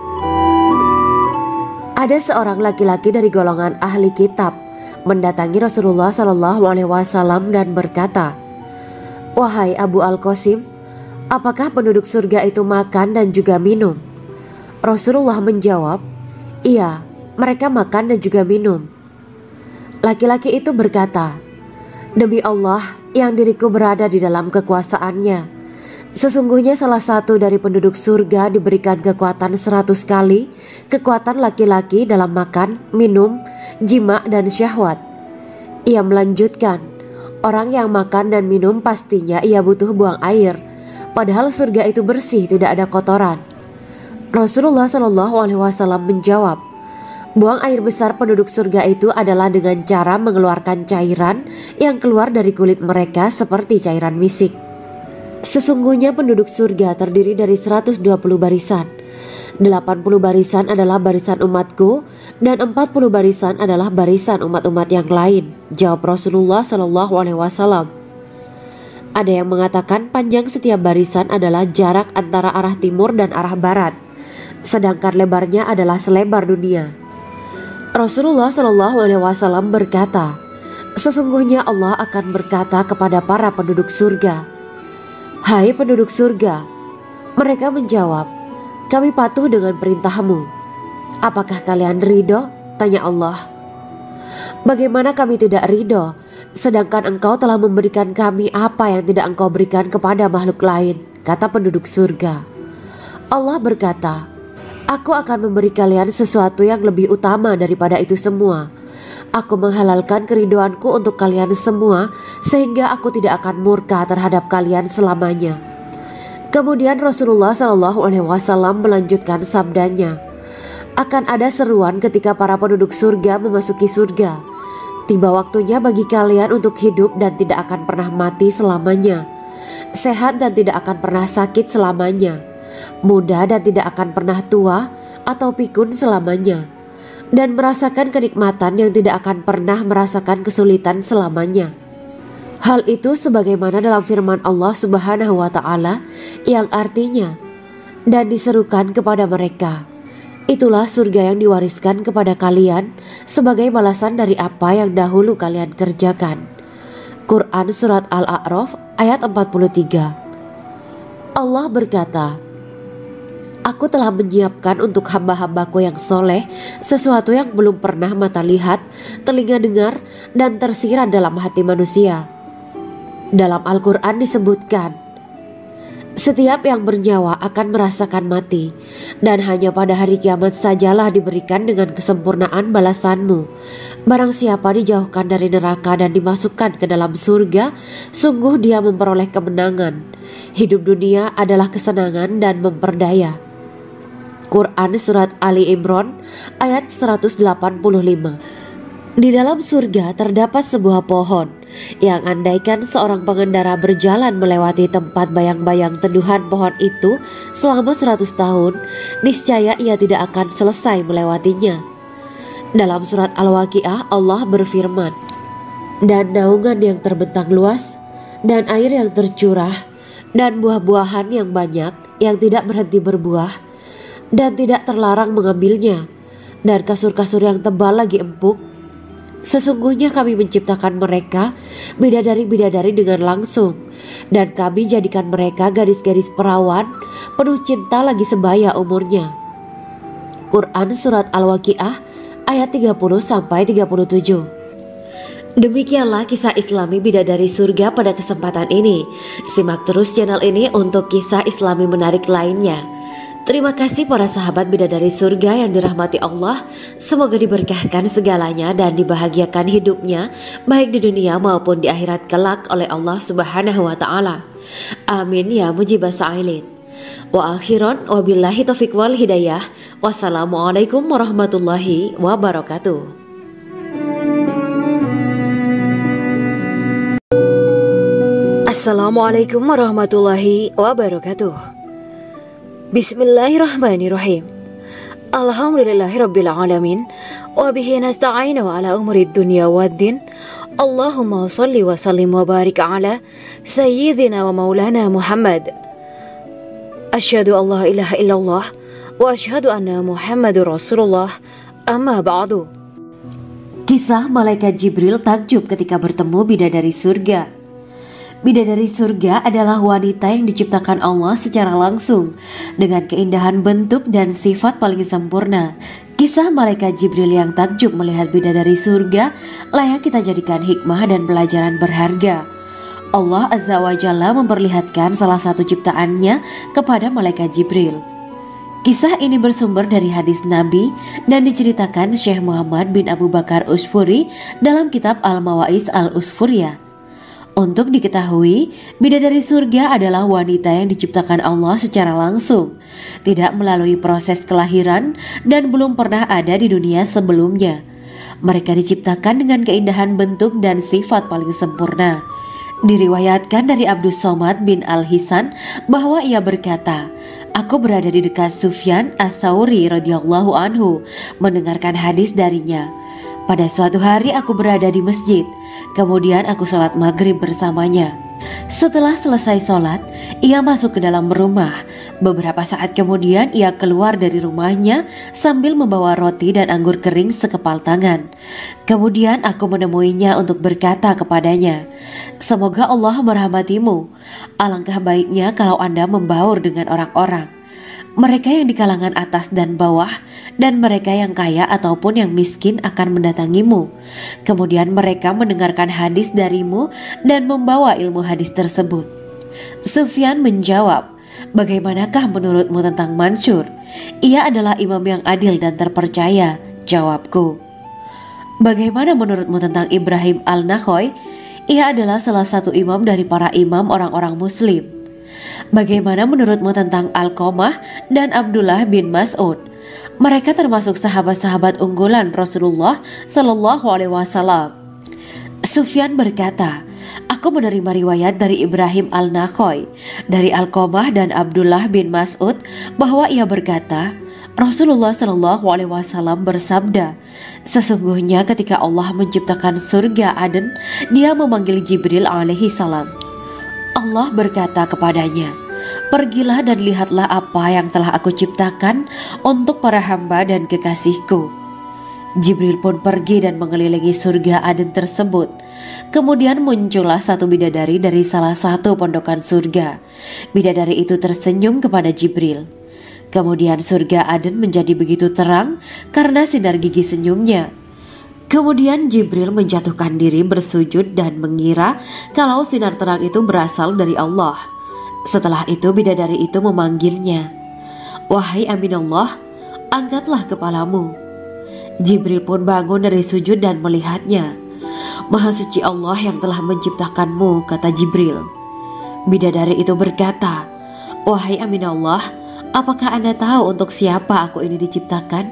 Ada seorang laki-laki dari golongan ahli kitab mendatangi Rasulullah shallallahu alaihi wasallam dan berkata, "Wahai Abu Al-Qasim, apakah penduduk surga itu makan dan juga minum?" Rasulullah menjawab, "Iya, mereka makan dan juga minum." Laki-laki itu berkata, "Demi Allah yang diriku berada di dalam kekuasaannya, sesungguhnya salah satu dari penduduk surga diberikan kekuatan seratus kali kekuatan laki-laki dalam makan, minum, jima, dan syahwat." Ia melanjutkan, "Orang yang makan dan minum pastinya ia butuh buang air, padahal surga itu bersih, tidak ada kotoran." Rasulullah shallallahu alaihi wasallam menjawab, "Buang air besar penduduk surga itu adalah dengan cara mengeluarkan cairan yang keluar dari kulit mereka seperti cairan misik." Sesungguhnya penduduk surga terdiri dari seratus dua puluh barisan. delapan puluh barisan adalah barisan umatku dan empat puluh barisan adalah barisan umat-umat yang lain, jawab Rasulullah shallallahu alaihi wasallam. Ada yang mengatakan panjang setiap barisan adalah jarak antara arah timur dan arah barat, sedangkan lebarnya adalah selebar dunia. Rasulullah shallallahu alaihi wasallam berkata, "Sesungguhnya Allah akan berkata kepada para penduduk surga, 'Hai penduduk surga,' mereka menjawab, 'Kami patuh dengan perintahmu.' 'Apakah kalian ridho?' tanya Allah. 'Bagaimana kami tidak ridho, sedangkan engkau telah memberikan kami apa yang tidak engkau berikan kepada makhluk lain,' kata penduduk surga. Allah berkata, 'Aku akan memberi kalian sesuatu yang lebih utama daripada itu semua. Aku menghalalkan keridoanku untuk kalian semua, sehingga aku tidak akan murka terhadap kalian selamanya. Kemudian Rasulullah Shallallahu Alaihi Wasallam melanjutkan sabdanya, akan ada seruan ketika para penduduk surga memasuki surga. Tiba waktunya bagi kalian untuk hidup dan tidak akan pernah mati selamanya, sehat dan tidak akan pernah sakit selamanya, muda dan tidak akan pernah tua atau pikun selamanya, dan merasakan kenikmatan yang tidak akan pernah merasakan kesulitan selamanya. Hal itu sebagaimana dalam firman Allah Subhanahu wa Ta'ala yang artinya, dan diserukan kepada mereka, itulah surga yang diwariskan kepada kalian sebagai balasan dari apa yang dahulu kalian kerjakan. Quran Surat Al-A'raf ayat empat puluh tiga. Allah berkata, aku telah menyiapkan untuk hamba-hambaku yang soleh sesuatu yang belum pernah mata lihat, telinga dengar, dan tersirat dalam hati manusia. Dalam Al-Quran disebutkan, setiap yang bernyawa akan merasakan mati, dan hanya pada hari kiamat sajalah diberikan dengan kesempurnaan balasanmu. Barang siapa dijauhkan dari neraka dan dimasukkan ke dalam surga, sungguh dia memperoleh kemenangan. Hidup dunia adalah kesenangan dan memperdaya. Quran Surat Ali Imran ayat seratus delapan puluh lima. Di dalam surga terdapat sebuah pohon yang andaikan seorang pengendara berjalan melewati tempat bayang-bayang teduhan pohon itu selama seratus tahun, niscaya ia tidak akan selesai melewatinya. Dalam surat Al-Waqiah Allah berfirman, dan naungan yang terbentang luas, dan air yang tercurah, dan buah-buahan yang banyak yang tidak berhenti berbuah, dan tidak terlarang mengambilnya, dan kasur-kasur yang tebal lagi empuk. Sesungguhnya kami menciptakan mereka bidadari-bidadari dengan langsung, dan kami jadikan mereka gadis-gadis perawan penuh cinta lagi sebaya umurnya. Quran Surat Al-Waqiah ayat tiga puluh sampai tiga puluh tujuh. Demikianlah kisah Islami bidadari surga pada kesempatan ini. Simak terus channel ini untuk kisah Islami menarik lainnya. Terima kasih para sahabat bidadari surga yang dirahmati Allah. Semoga diberkahkan segalanya dan dibahagiakan hidupnya baik di dunia maupun di akhirat kelak oleh Allah Subhanahu wa Ta'ala. Amin ya mujibah sa'ilin. Wa akhiran wabillahi taufiq wal hidayah. Wassalamualaikum warahmatullahi wabarakatuh. Assalamualaikum warahmatullahi wabarakatuh. Bismillahirrahmanirrahim. Alhamdulillahirabbil alamin wa bihi nasta'inu ala umuri dunya waddin. Allahumma shalli wa sallim wa barik ala sayyidina wa maulana Muhammad. Asyhadu an la ilaha illallah wa asyhadu anna Muhammadur Rasulullah. Amma ba'du. Kisah malaikat Jibril takjub ketika bertemu bidadari surga. Bidadari surga adalah wanita yang diciptakan Allah secara langsung dengan keindahan bentuk dan sifat paling sempurna. Kisah malaikat Jibril yang takjub melihat bidadari surga layak kita jadikan hikmah dan pelajaran berharga. Allah Azza wa Jalla memperlihatkan salah satu ciptaannya kepada malaikat Jibril. Kisah ini bersumber dari hadis Nabi dan diceritakan Syekh Muhammad bin Abu Bakar Usfuri dalam kitab Al-Mawaiz Al-Usfuriyah. Untuk diketahui, bidadari surga adalah wanita yang diciptakan Allah secara langsung, tidak melalui proses kelahiran dan belum pernah ada di dunia sebelumnya. Mereka diciptakan dengan keindahan bentuk dan sifat paling sempurna. Diriwayatkan dari Abdus Somad bin Al-Hisan bahwa ia berkata, aku berada di dekat Sufyan As-Sauri radhiyallahu anhu mendengarkan hadis darinya. Pada suatu hari aku berada di masjid, kemudian aku sholat maghrib bersamanya. Setelah selesai sholat, ia masuk ke dalam rumah. Beberapa saat kemudian ia keluar dari rumahnya sambil membawa roti dan anggur kering sekepal tangan. Kemudian aku menemuinya untuk berkata kepadanya, semoga Allah merahmatimu. Alangkah baiknya kalau Anda membaur dengan orang-orang, mereka yang di kalangan atas dan bawah, dan mereka yang kaya ataupun yang miskin akan mendatangimu. Kemudian mereka mendengarkan hadis darimu dan membawa ilmu hadis tersebut. Sufyan menjawab, bagaimanakah menurutmu tentang Mansur? Ia adalah imam yang adil dan terpercaya. Jawabku. Bagaimana menurutmu tentang Ibrahim Al-Nakhoy? Ia adalah salah satu imam dari para imam orang-orang muslim. Bagaimana menurutmu tentang Alqamah dan Abdullah bin Mas'ud? Mereka termasuk sahabat-sahabat unggulan Rasulullah Shallallahu Alaihi Wasallam. Sufyan berkata, aku menerima riwayat dari Ibrahim al-Nakhoy dari Alqamah dan Abdullah bin Mas'ud bahwa ia berkata, Rasulullah Shallallahu Alaihi Wasallam bersabda, sesungguhnya ketika Allah menciptakan surga Aden, Dia memanggil Jibril alaihi salam. Allah berkata kepadanya, pergilah dan lihatlah apa yang telah aku ciptakan untuk para hamba dan kekasihku. Jibril pun pergi dan mengelilingi surga Aden tersebut. Kemudian muncullah satu bidadari dari salah satu pondokan surga. Bidadari itu tersenyum kepada Jibril. Kemudian surga Aden menjadi begitu terang karena sinar gigi senyumnya. Kemudian Jibril menjatuhkan diri bersujud dan mengira kalau sinar terang itu berasal dari Allah. Setelah itu bidadari itu memanggilnya, wahai Aminullah, angkatlah kepalamu. Jibril pun bangun dari sujud dan melihatnya. Maha suci Allah yang telah menciptakanmu, kata Jibril. Bidadari itu berkata, wahai Aminullah, apakah Anda tahu untuk siapa aku ini diciptakan?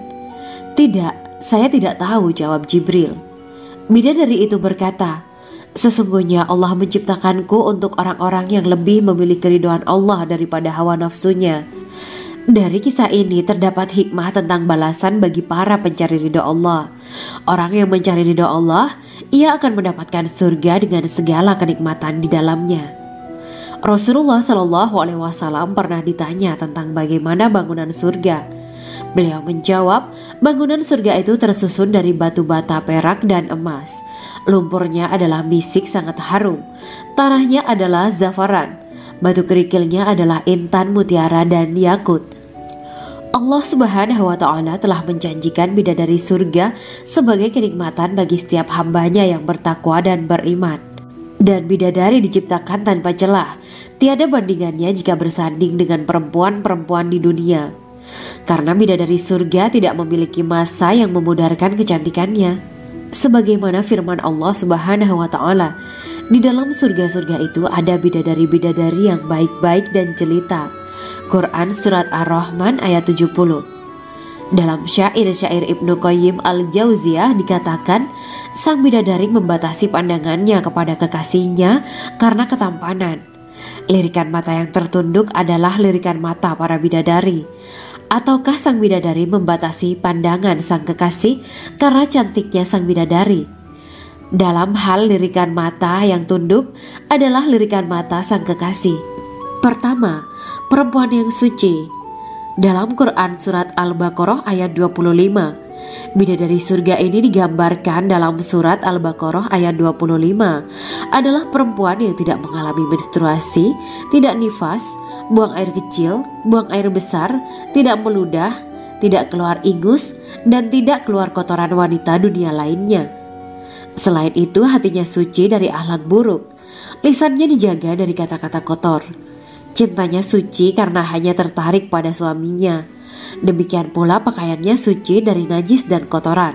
Tidak, saya tidak tahu, jawab Jibril. Bidadari itu berkata, sesungguhnya Allah menciptakanku untuk orang-orang yang lebih memilih keridhaan Allah daripada hawa nafsunya. Dari kisah ini terdapat hikmah tentang balasan bagi para pencari ridha Allah. Orang yang mencari ridha Allah, ia akan mendapatkan surga dengan segala kenikmatan di dalamnya. Rasulullah Shallallahu Alaihi Wasallam pernah ditanya tentang bagaimana bangunan surga. Beliau menjawab, bangunan surga itu tersusun dari batu bata, perak, dan emas. Lumpurnya adalah misik sangat harum. Tanahnya adalah zafaran. Batu kerikilnya adalah intan, mutiara, dan yakut. Allah Subhanahu wa Ta'ala telah menjanjikan bidadari surga sebagai kenikmatan bagi setiap hambanya yang bertakwa dan beriman. Dan bidadari diciptakan tanpa celah. Tiada bandingannya jika bersanding dengan perempuan-perempuan di dunia. Karena bidadari surga tidak memiliki masa yang memudarkan kecantikannya. Sebagaimana firman Allah Subhanahu wa Ta'ala, di dalam surga-surga itu ada bidadari-bidadari yang baik-baik dan jelita. Quran Surat Ar-Rahman ayat tujuh puluh. Dalam syair-syair Ibnu Qayyim al-Jauziyah dikatakan, sang bidadari membatasi pandangannya kepada kekasihnya karena ketampanan. Lirikan mata yang tertunduk adalah lirikan mata para bidadari. Ataukah sang bidadari membatasi pandangan sang kekasih karena cantiknya sang bidadari? Dalam hal lirikan mata yang tunduk adalah lirikan mata sang kekasih. Pertama, perempuan yang suci. Dalam Quran Surat Al-Baqarah ayat dua puluh lima, bidadari surga ini digambarkan dalam Surat Al-Baqarah ayat dua puluh lima adalah perempuan yang tidak mengalami menstruasi, tidak nifas, buang air kecil, buang air besar, tidak meludah, tidak keluar ingus, dan tidak keluar kotoran wanita dunia lainnya. Selain itu, hatinya suci dari akhlak buruk, lisannya dijaga dari kata-kata kotor. Cintanya suci karena hanya tertarik pada suaminya. Demikian pula pakaiannya suci dari najis dan kotoran.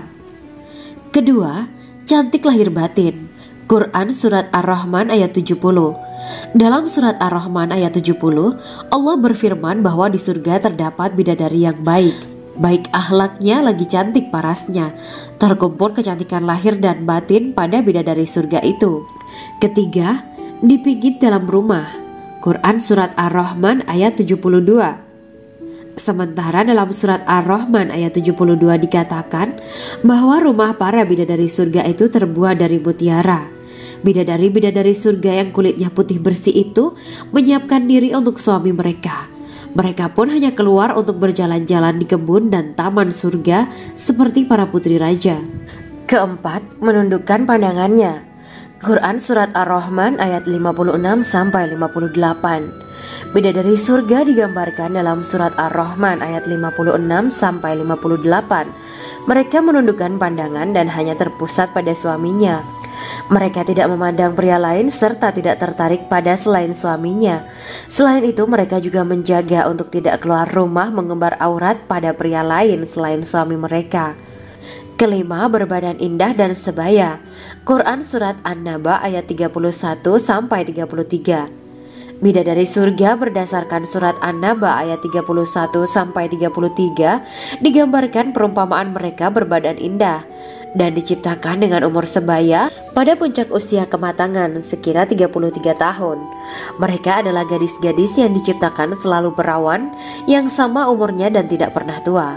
Kedua, cantik lahir batin. Quran Surat Ar-Rahman ayat tujuh puluh. Dalam Surat Ar-Rahman ayat tujuh puluh, Allah berfirman bahwa di surga terdapat bidadari yang baik. Baik akhlaknya lagi cantik parasnya. Terkumpul kecantikan lahir dan batin pada bidadari surga itu. Ketiga, dipijit dalam rumah. Quran Surat Ar-Rahman ayat tujuh puluh dua. Sementara dalam Surat Ar-Rahman ayat tujuh puluh dua dikatakan bahwa rumah para bidadari surga itu terbuat dari mutiara. Bidadari-bidadari surga yang kulitnya putih bersih itu menyiapkan diri untuk suami mereka. Mereka pun hanya keluar untuk berjalan-jalan di kebun dan taman surga seperti para putri raja. Keempat, menundukkan pandangannya. Quran Surat Ar-Rahman ayat lima puluh enam sampai lima puluh delapan. Bidadari surga digambarkan dalam Surat Ar-Rahman ayat lima puluh enam sampai lima puluh delapan. Mereka menundukkan pandangan dan hanya terpusat pada suaminya. Mereka tidak memandang pria lain serta tidak tertarik pada selain suaminya. Selain itu, mereka juga menjaga untuk tidak keluar rumah mengembar aurat pada pria lain selain suami mereka. Kelima, berbadan indah dan sebaya. Quran Surat An-Naba ayat tiga puluh satu sampai tiga puluh tiga. Bidadari surga berdasarkan surat An-Naba ayat tiga puluh satu sampai tiga puluh tiga digambarkan perumpamaan mereka berbadan indah dan diciptakan dengan umur sebaya pada puncak usia kematangan sekira tiga puluh tiga tahun. Mereka adalah gadis-gadis yang diciptakan selalu perawan yang sama umurnya dan tidak pernah tua.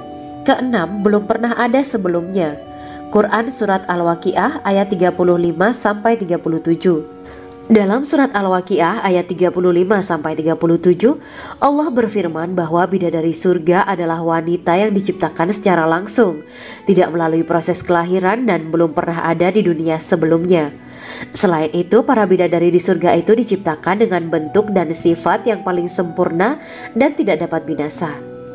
Keenam, belum pernah ada sebelumnya. Quran Surat Al-Waqiah ayat tiga puluh lima sampai tiga puluh tujuh. Dalam surat Al-Waqiah ayat tiga puluh lima sampai tiga puluh tujuh, Allah berfirman bahwa bidadari surga adalah wanita yang diciptakan secara langsung, tidak melalui proses kelahiran dan belum pernah ada di dunia sebelumnya. Selain itu, para bidadari di surga itu diciptakan dengan bentuk dan sifat yang paling sempurna dan tidak dapat binasa.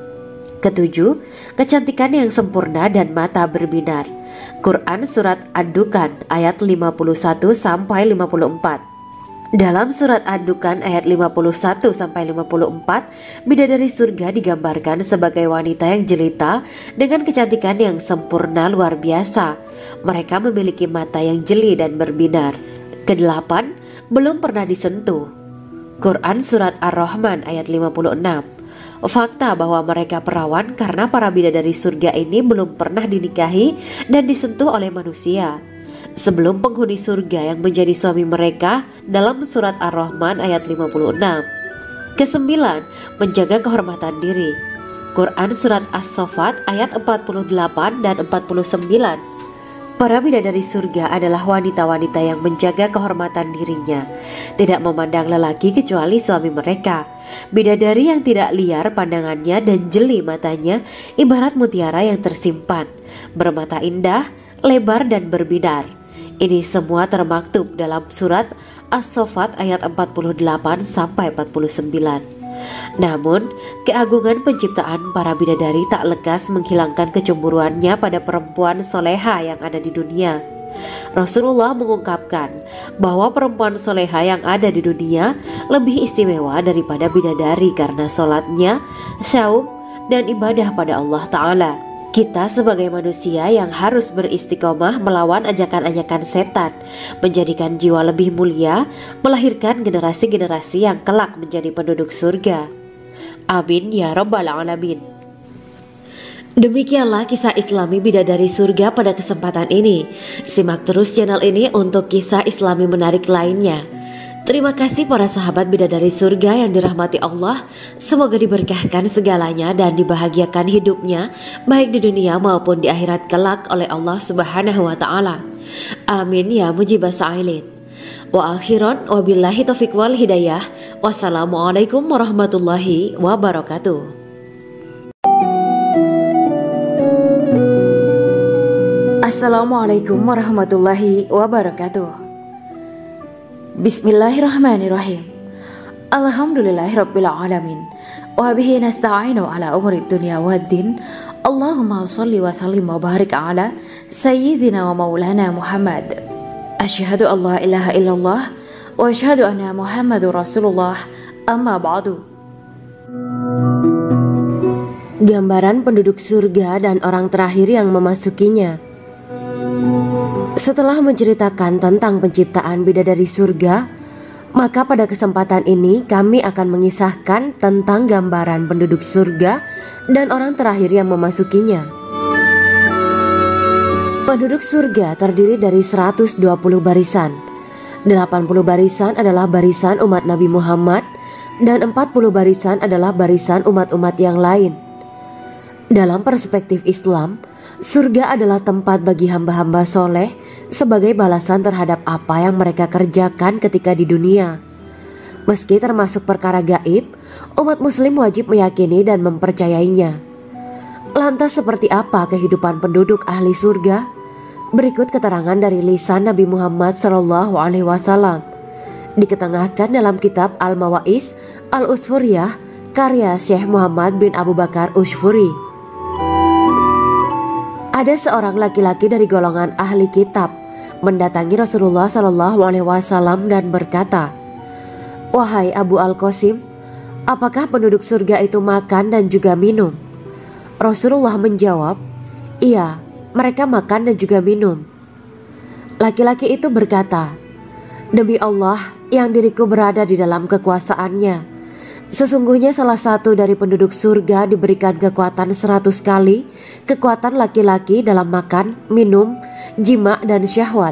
Ketujuh, kecantikan yang sempurna dan mata berbinar. Quran Surat Ad-Dukhan ayat lima puluh satu sampai lima puluh empat. Dalam surat Ad-Dukhan ayat lima puluh satu sampai lima puluh empat, bidadari surga digambarkan sebagai wanita yang jelita dengan kecantikan yang sempurna luar biasa. Mereka memiliki mata yang jeli dan berbinar. Kedelapan, belum pernah disentuh. Quran Surat Ar-Rahman ayat lima puluh enam. Fakta bahwa mereka perawan karena para bidadari surga ini belum pernah dinikahi dan disentuh oleh manusia sebelum penghuni surga yang menjadi suami mereka dalam surat Ar-Rahman ayat lima puluh enam. Kesembilan, menjaga kehormatan diri. Quran Surat As-Saffat ayat empat puluh delapan dan empat puluh sembilan. Para bidadari surga adalah wanita-wanita yang menjaga kehormatan dirinya, tidak memandang lelaki kecuali suami mereka. Bidadari yang tidak liar pandangannya dan jeli matanya ibarat mutiara yang tersimpan, bermata indah, lebar dan berbinar. Ini semua termaktub dalam surat As-Saffat ayat empat puluh delapan sampai empat puluh sembilan. Namun, keagungan penciptaan para bidadari tak lekas menghilangkan kecemburuannya pada perempuan soleha yang ada di dunia. Rasulullah mengungkapkan bahwa perempuan soleha yang ada di dunia lebih istimewa daripada bidadari karena sholatnya, syaum, dan ibadah pada Allah Ta'ala. Kita sebagai manusia yang harus beristiqomah melawan ajakan-ajakan setan, menjadikan jiwa lebih mulia, melahirkan generasi-generasi yang kelak menjadi penduduk surga. Amin ya Rabbal Alamin. Demikianlah kisah Islami bidadari surga pada kesempatan ini. Simak terus channel ini untuk kisah Islami menarik lainnya. Terima kasih para sahabat bidadari surga yang dirahmati Allah. Semoga diberkahkan segalanya dan dibahagiakan hidupnya baik di dunia maupun di akhirat kelak oleh Allah Subhanahu wa taala. Amin ya mujibah sa'ilin. Wa akhiran wabillahi taufiq wal hidayah. Wassalamualaikum warahmatullahi wabarakatuh. Assalamualaikum warahmatullahi wabarakatuh. Bismillahirrahmanirrahim. Alhamdulillahirabbil alamin. Wa bihi nasta'inu ala umuri dunya waddin. Allahumma shalli wa sallim wa barik ala sayyidina wa maulana Muhammad. Asyhadu an la ilaha illallah wa asyhadu anna Muhammadur Rasulullah. Amma ba'du. Gambaran penduduk surga dan orang terakhir yang memasukinya. Setelah menceritakan tentang penciptaan bidadari surga, maka pada kesempatan ini kami akan mengisahkan tentang gambaran penduduk surga dan orang terakhir yang memasukinya. Penduduk surga terdiri dari seratus dua puluh barisan. delapan puluh barisan adalah barisan umat Nabi Muhammad dan empat puluh barisan adalah barisan umat-umat yang lain. Dalam perspektif Islam, surga adalah tempat bagi hamba-hamba soleh sebagai balasan terhadap apa yang mereka kerjakan ketika di dunia. Meski termasuk perkara gaib, umat muslim wajib meyakini dan mempercayainya. Lantas seperti apa kehidupan penduduk ahli surga? Berikut keterangan dari lisan Nabi Muhammad shallallahu alaihi wasallam, diketengahkan dalam kitab Al-Mawa'is Al-Usfuriyah karya Syekh Muhammad bin Abu Bakar Ushfuri. Ada seorang laki-laki dari golongan ahli kitab mendatangi Rasulullah shallallahu alaihi wasallam dan berkata, "Wahai Abu Al-Qasim, apakah penduduk surga itu makan dan juga minum?" Rasulullah menjawab, "Iya, mereka makan dan juga minum." Laki-laki itu berkata, "Demi Allah, yang diriku berada di dalam kekuasaannya. Sesungguhnya salah satu dari penduduk surga diberikan kekuatan seratus kali kekuatan laki-laki dalam makan, minum, jima, dan syahwat.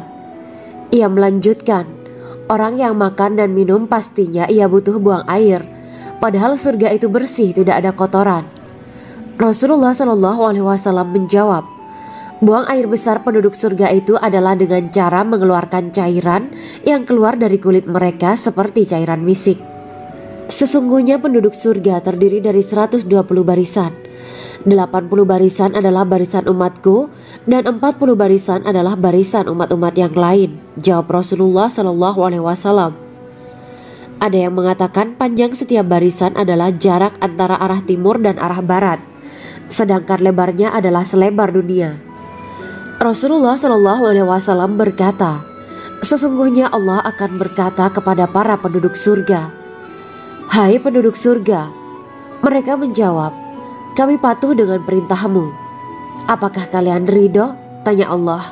Ia melanjutkan, orang yang makan dan minum pastinya ia butuh buang air, padahal surga itu bersih, tidak ada kotoran. Rasulullah Shallallahu Alaihi Wasallam menjawab, buang air besar penduduk surga itu adalah dengan cara mengeluarkan cairan yang keluar dari kulit mereka seperti cairan misik. Sesungguhnya penduduk surga terdiri dari seratus dua puluh barisan. delapan puluh barisan adalah barisan umatku dan empat puluh barisan adalah barisan umat-umat yang lain, jawab Rasulullah Shallallahu Alaihi Wasallam. Ada yang mengatakan panjang setiap barisan adalah jarak antara arah timur dan arah barat, sedangkan lebarnya adalah selebar dunia. Rasulullah Shallallahu Alaihi Wasallam berkata, sesungguhnya Allah akan berkata kepada para penduduk surga, hai penduduk surga. Mereka menjawab, kami patuh dengan perintahmu. Apakah kalian ridho? Tanya Allah.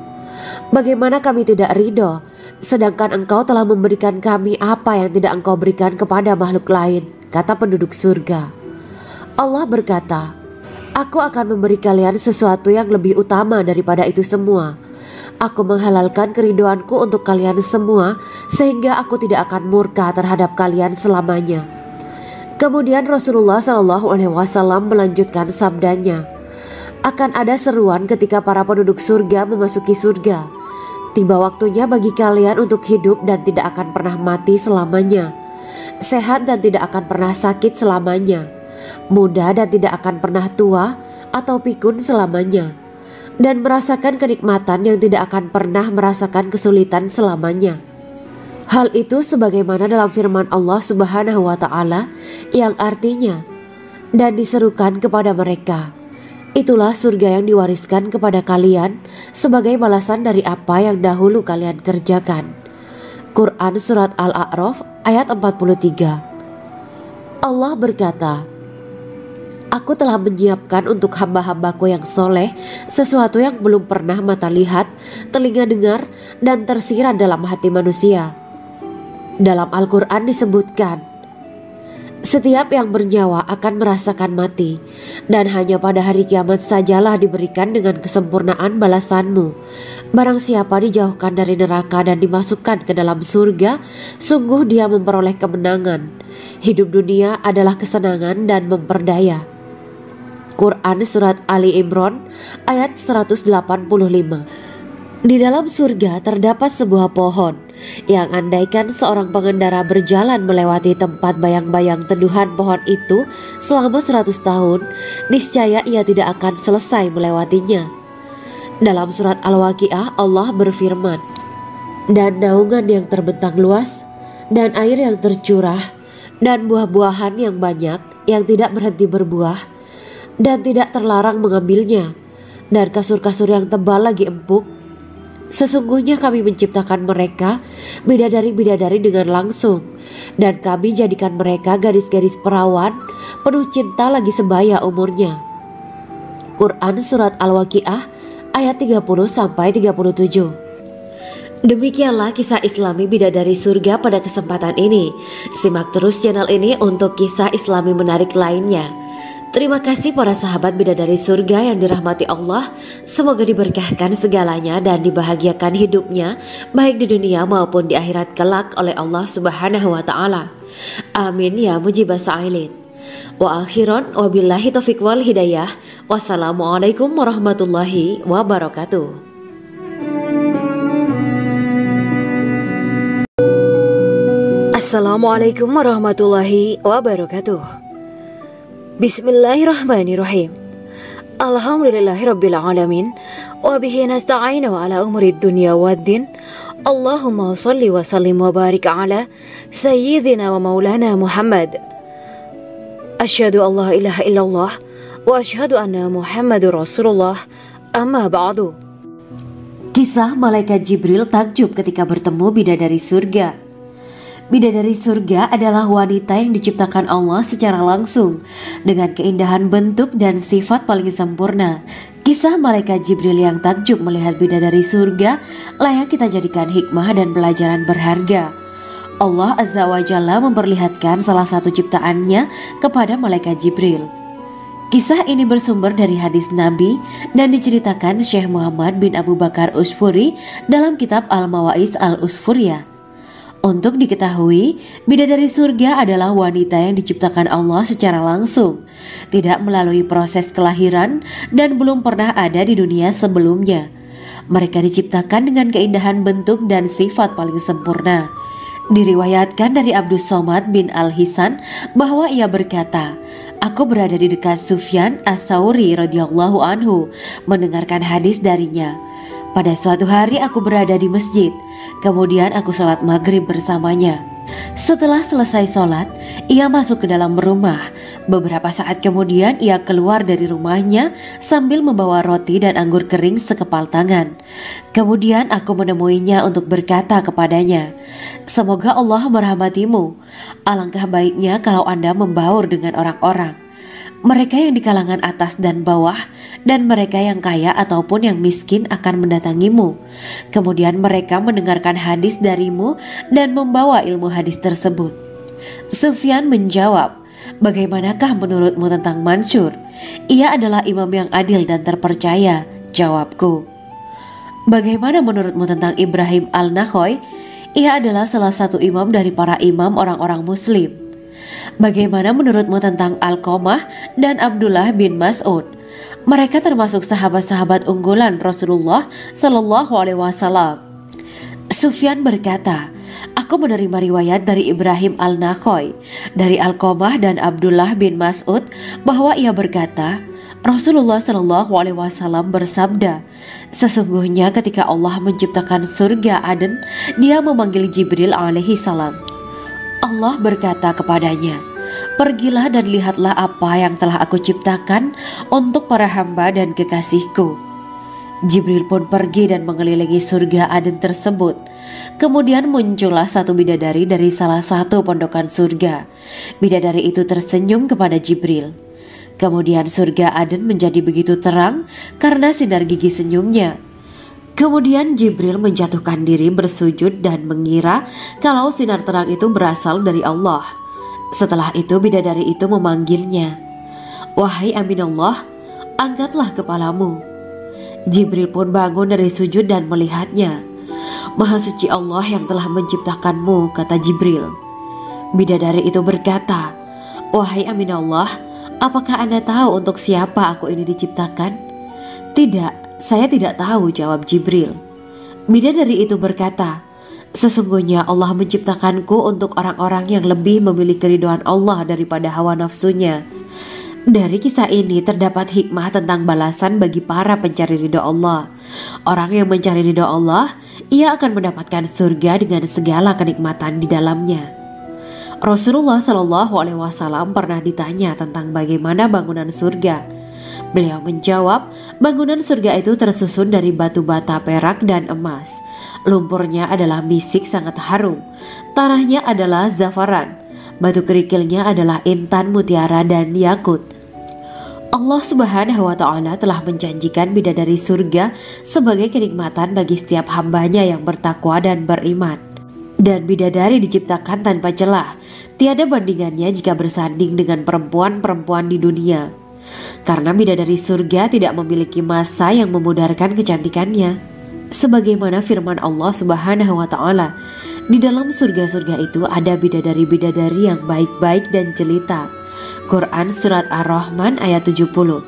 Bagaimana kami tidak ridho, sedangkan engkau telah memberikan kami apa yang tidak engkau berikan kepada makhluk lain, kata penduduk surga. Allah berkata, aku akan memberi kalian sesuatu yang lebih utama daripada itu semua. Aku menghalalkan keridoanku untuk kalian semua sehingga aku tidak akan murka terhadap kalian selamanya. Kemudian Rasulullah Shallallahu Alaihi Wasallam melanjutkan sabdanya, akan ada seruan ketika para penduduk surga memasuki surga. Tiba waktunya bagi kalian untuk hidup dan tidak akan pernah mati selamanya, sehat dan tidak akan pernah sakit selamanya, muda dan tidak akan pernah tua atau pikun selamanya, dan merasakan kenikmatan yang tidak akan pernah merasakan kesulitan selamanya. Hal itu sebagaimana dalam firman Allah Subhanahu wa Ta'ala yang artinya, dan diserukan kepada mereka, itulah surga yang diwariskan kepada kalian sebagai balasan dari apa yang dahulu kalian kerjakan. Quran Surat Al-A'raf ayat empat puluh tiga. Allah berkata, aku telah menyiapkan untuk hamba-hambaku yang soleh sesuatu yang belum pernah mata lihat, telinga dengar, dan tersirat dalam hati manusia. Dalam Al-Quran disebutkan, setiap yang bernyawa akan merasakan mati, dan hanya pada hari kiamat sajalah diberikan dengan kesempurnaan balasanmu. Barang siapa dijauhkan dari neraka dan dimasukkan ke dalam surga, sungguh dia memperoleh kemenangan. Hidup dunia adalah kesenangan dan memperdaya. Quran Surat Ali Imran ayat seratus delapan puluh lima. Di dalam surga terdapat sebuah pohon yang andaikan seorang pengendara berjalan melewati tempat bayang-bayang teduhan pohon itu selama seratus tahun, niscaya ia tidak akan selesai melewatinya. Dalam surat Al-Waqiah Allah berfirman, dan naungan yang terbentang luas, dan air yang tercurah, dan buah-buahan yang banyak yang tidak berhenti berbuah, dan tidak terlarang mengambilnya, dan kasur-kasur yang tebal lagi empuk. Sesungguhnya kami menciptakan mereka bidadari-bidadari dengan langsung, dan kami jadikan mereka gadis-gadis perawan penuh cinta lagi sebaya umurnya. Quran Surat Al-Waqiah ayat tiga puluh sampai tiga puluh tujuh. Demikianlah kisah Islami bidadari surga pada kesempatan ini. Simak terus channel ini untuk kisah Islami menarik lainnya. Terima kasih para sahabat bidadari surga yang dirahmati Allah. Semoga diberkahkan segalanya dan dibahagiakan hidupnya baik di dunia maupun di akhirat kelak oleh Allah Subhanahu wa Ta'ala. Amin ya mujibah sa'ilin. Wa akhiran wabillahi taufiq wal hidayah. Wassalamualaikum warahmatullahi wabarakatuh. Assalamualaikum warahmatullahi wabarakatuh. Bismillahirrahmanirrahim. Alhamdulillahirabbil alamin wa bihi nasta'inu ala umuri dunya waddin. Allahumma shalli wa sallim wa barik ala sayyidina wa maulana Muhammad. Asyhadu an la ilaha illallah wa asyhadu anna Muhammadur Rasulullah. Amma ba'du. Kisah malaikat Jibril takjub ketika bertemu bidadari surga. Bidadari surga adalah wanita yang diciptakan Allah secara langsung dengan keindahan bentuk dan sifat paling sempurna. Kisah malaikat Jibril yang takjub melihat bidadari surga layak kita jadikan hikmah dan pelajaran berharga. Allah Azza wa Jalla memperlihatkan salah satu ciptaannya kepada malaikat Jibril. Kisah ini bersumber dari hadis Nabi dan diceritakan Syekh Muhammad bin Abu Bakar Usfuri dalam kitab Al-Mawais Al-Usfuriyah. Untuk diketahui, bidadari surga adalah wanita yang diciptakan Allah secara langsung, tidak melalui proses kelahiran dan belum pernah ada di dunia sebelumnya. Mereka diciptakan dengan keindahan bentuk dan sifat paling sempurna. Diriwayatkan dari Abdus Somad bin Al-Hisan bahwa ia berkata, "Aku berada di dekat Sufyan As-Sauri radhiyallahu anhu mendengarkan hadis darinya. Pada suatu hari aku berada di masjid, kemudian aku sholat maghrib bersamanya. Setelah selesai sholat, ia masuk ke dalam rumah. Beberapa saat kemudian ia keluar dari rumahnya sambil membawa roti dan anggur kering sekepal tangan. Kemudian aku menemuinya untuk berkata kepadanya, 'Semoga Allah merahmatimu. Alangkah baiknya kalau Anda membaur dengan orang-orang. Mereka yang di kalangan atas dan bawah, dan mereka yang kaya ataupun yang miskin akan mendatangimu. Kemudian mereka mendengarkan hadis darimu dan membawa ilmu hadis tersebut.' Sufyan menjawab, 'Bagaimanakah menurutmu tentang Mansur? Ia adalah imam yang adil dan terpercaya.' Jawabku, 'Bagaimana menurutmu tentang Ibrahim Al-Nakhoy? Ia adalah salah satu imam dari para imam orang-orang muslim.' 'Bagaimana menurutmu tentang Alqamah dan Abdullah bin Mas'ud? Mereka termasuk sahabat-sahabat unggulan Rasulullah Sallallahu Alaihi Wasallam.' Sufyan berkata, 'Aku menerima riwayat dari Ibrahim Al-Nakhoy, dari Alqamah dan Abdullah bin Mas'ud bahwa ia berkata, Rasulullah Sallallahu Alaihi Wasallam bersabda, sesungguhnya ketika Allah menciptakan surga Aden, Dia memanggil Jibril alaihi salam. Allah berkata kepadanya, pergilah dan lihatlah apa yang telah aku ciptakan untuk para hamba dan kekasihku. Jibril pun pergi dan mengelilingi surga Aden tersebut. Kemudian muncullah satu bidadari dari salah satu pondokan surga. Bidadari itu tersenyum kepada Jibril. Kemudian surga Aden menjadi begitu terang karena sinar gigi senyumnya. Kemudian Jibril menjatuhkan diri bersujud dan mengira kalau sinar terang itu berasal dari Allah. Setelah itu bidadari itu memanggilnya, wahai Aminullah, angkatlah kepalamu. Jibril pun bangun dari sujud dan melihatnya. Maha suci Allah yang telah menciptakanmu, kata Jibril. Bidadari itu berkata, wahai Aminullah, apakah Anda tahu untuk siapa aku ini diciptakan? Tidak. Saya tidak tahu, jawab Jibril. Bidadari itu berkata, sesungguhnya Allah menciptakanku untuk orang-orang yang lebih memilih keridhaan Allah daripada hawa nafsunya. Dari kisah ini terdapat hikmah tentang balasan bagi para pencari ridha Allah. Orang yang mencari ridha Allah, ia akan mendapatkan surga dengan segala kenikmatan di dalamnya. Rasulullah Shallallahu Alaihi Wasallam pernah ditanya tentang bagaimana bangunan surga. Beliau menjawab, bangunan surga itu tersusun dari batu bata, perak, dan emas. Lumpurnya adalah misik sangat harum. Tanahnya adalah zafaran. Batu kerikilnya adalah intan, mutiara, dan yakut. Allah Subhanahu wa Ta'ala telah menjanjikan bidadari surga sebagai kenikmatan bagi setiap hambanya yang bertakwa dan beriman. Dan bidadari diciptakan tanpa celah. Tiada bandingannya jika bersanding dengan perempuan-perempuan di dunia. Karena bidadari surga tidak memiliki masa yang memudarkan kecantikannya. Sebagaimana firman Allah Subhanahu wa Ta'ala, di dalam surga-surga itu ada bidadari-bidadari yang baik-baik dan jelita. Quran Surat Ar-Rahman ayat tujuh puluh.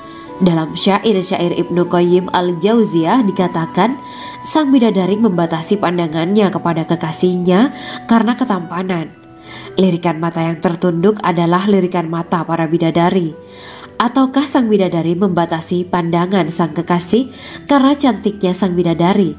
Dalam syair-syair Ibnu Qayyim Al-Jauziyah dikatakan, sang bidadari membatasi pandangannya kepada kekasihnya karena ketampanan. Lirikan mata yang tertunduk adalah lirikan mata para bidadari. Ataukah sang bidadari membatasi pandangan sang kekasih karena cantiknya sang bidadari?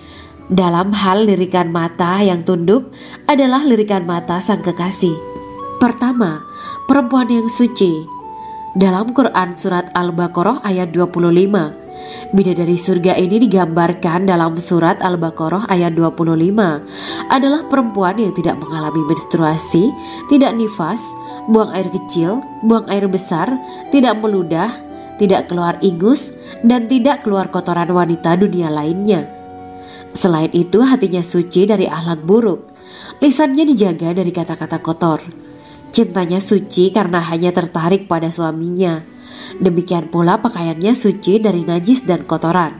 Dalam hal lirikan mata yang tunduk adalah lirikan mata sang kekasih. Pertama, perempuan yang suci. Dalam Quran Surat Al-Baqarah ayat dua puluh lima, bidadari surga ini digambarkan dalam Surat Al-Baqarah ayat dua puluh lima adalah perempuan yang tidak mengalami menstruasi, tidak nifas, buang air kecil, buang air besar, tidak meludah, tidak keluar ingus, dan tidak keluar kotoran wanita dunia lainnya. Selain itu hatinya suci dari akhlak buruk. Lisannya dijaga dari kata-kata kotor. Cintanya suci karena hanya tertarik pada suaminya. Demikian pula pakaiannya suci dari najis dan kotoran.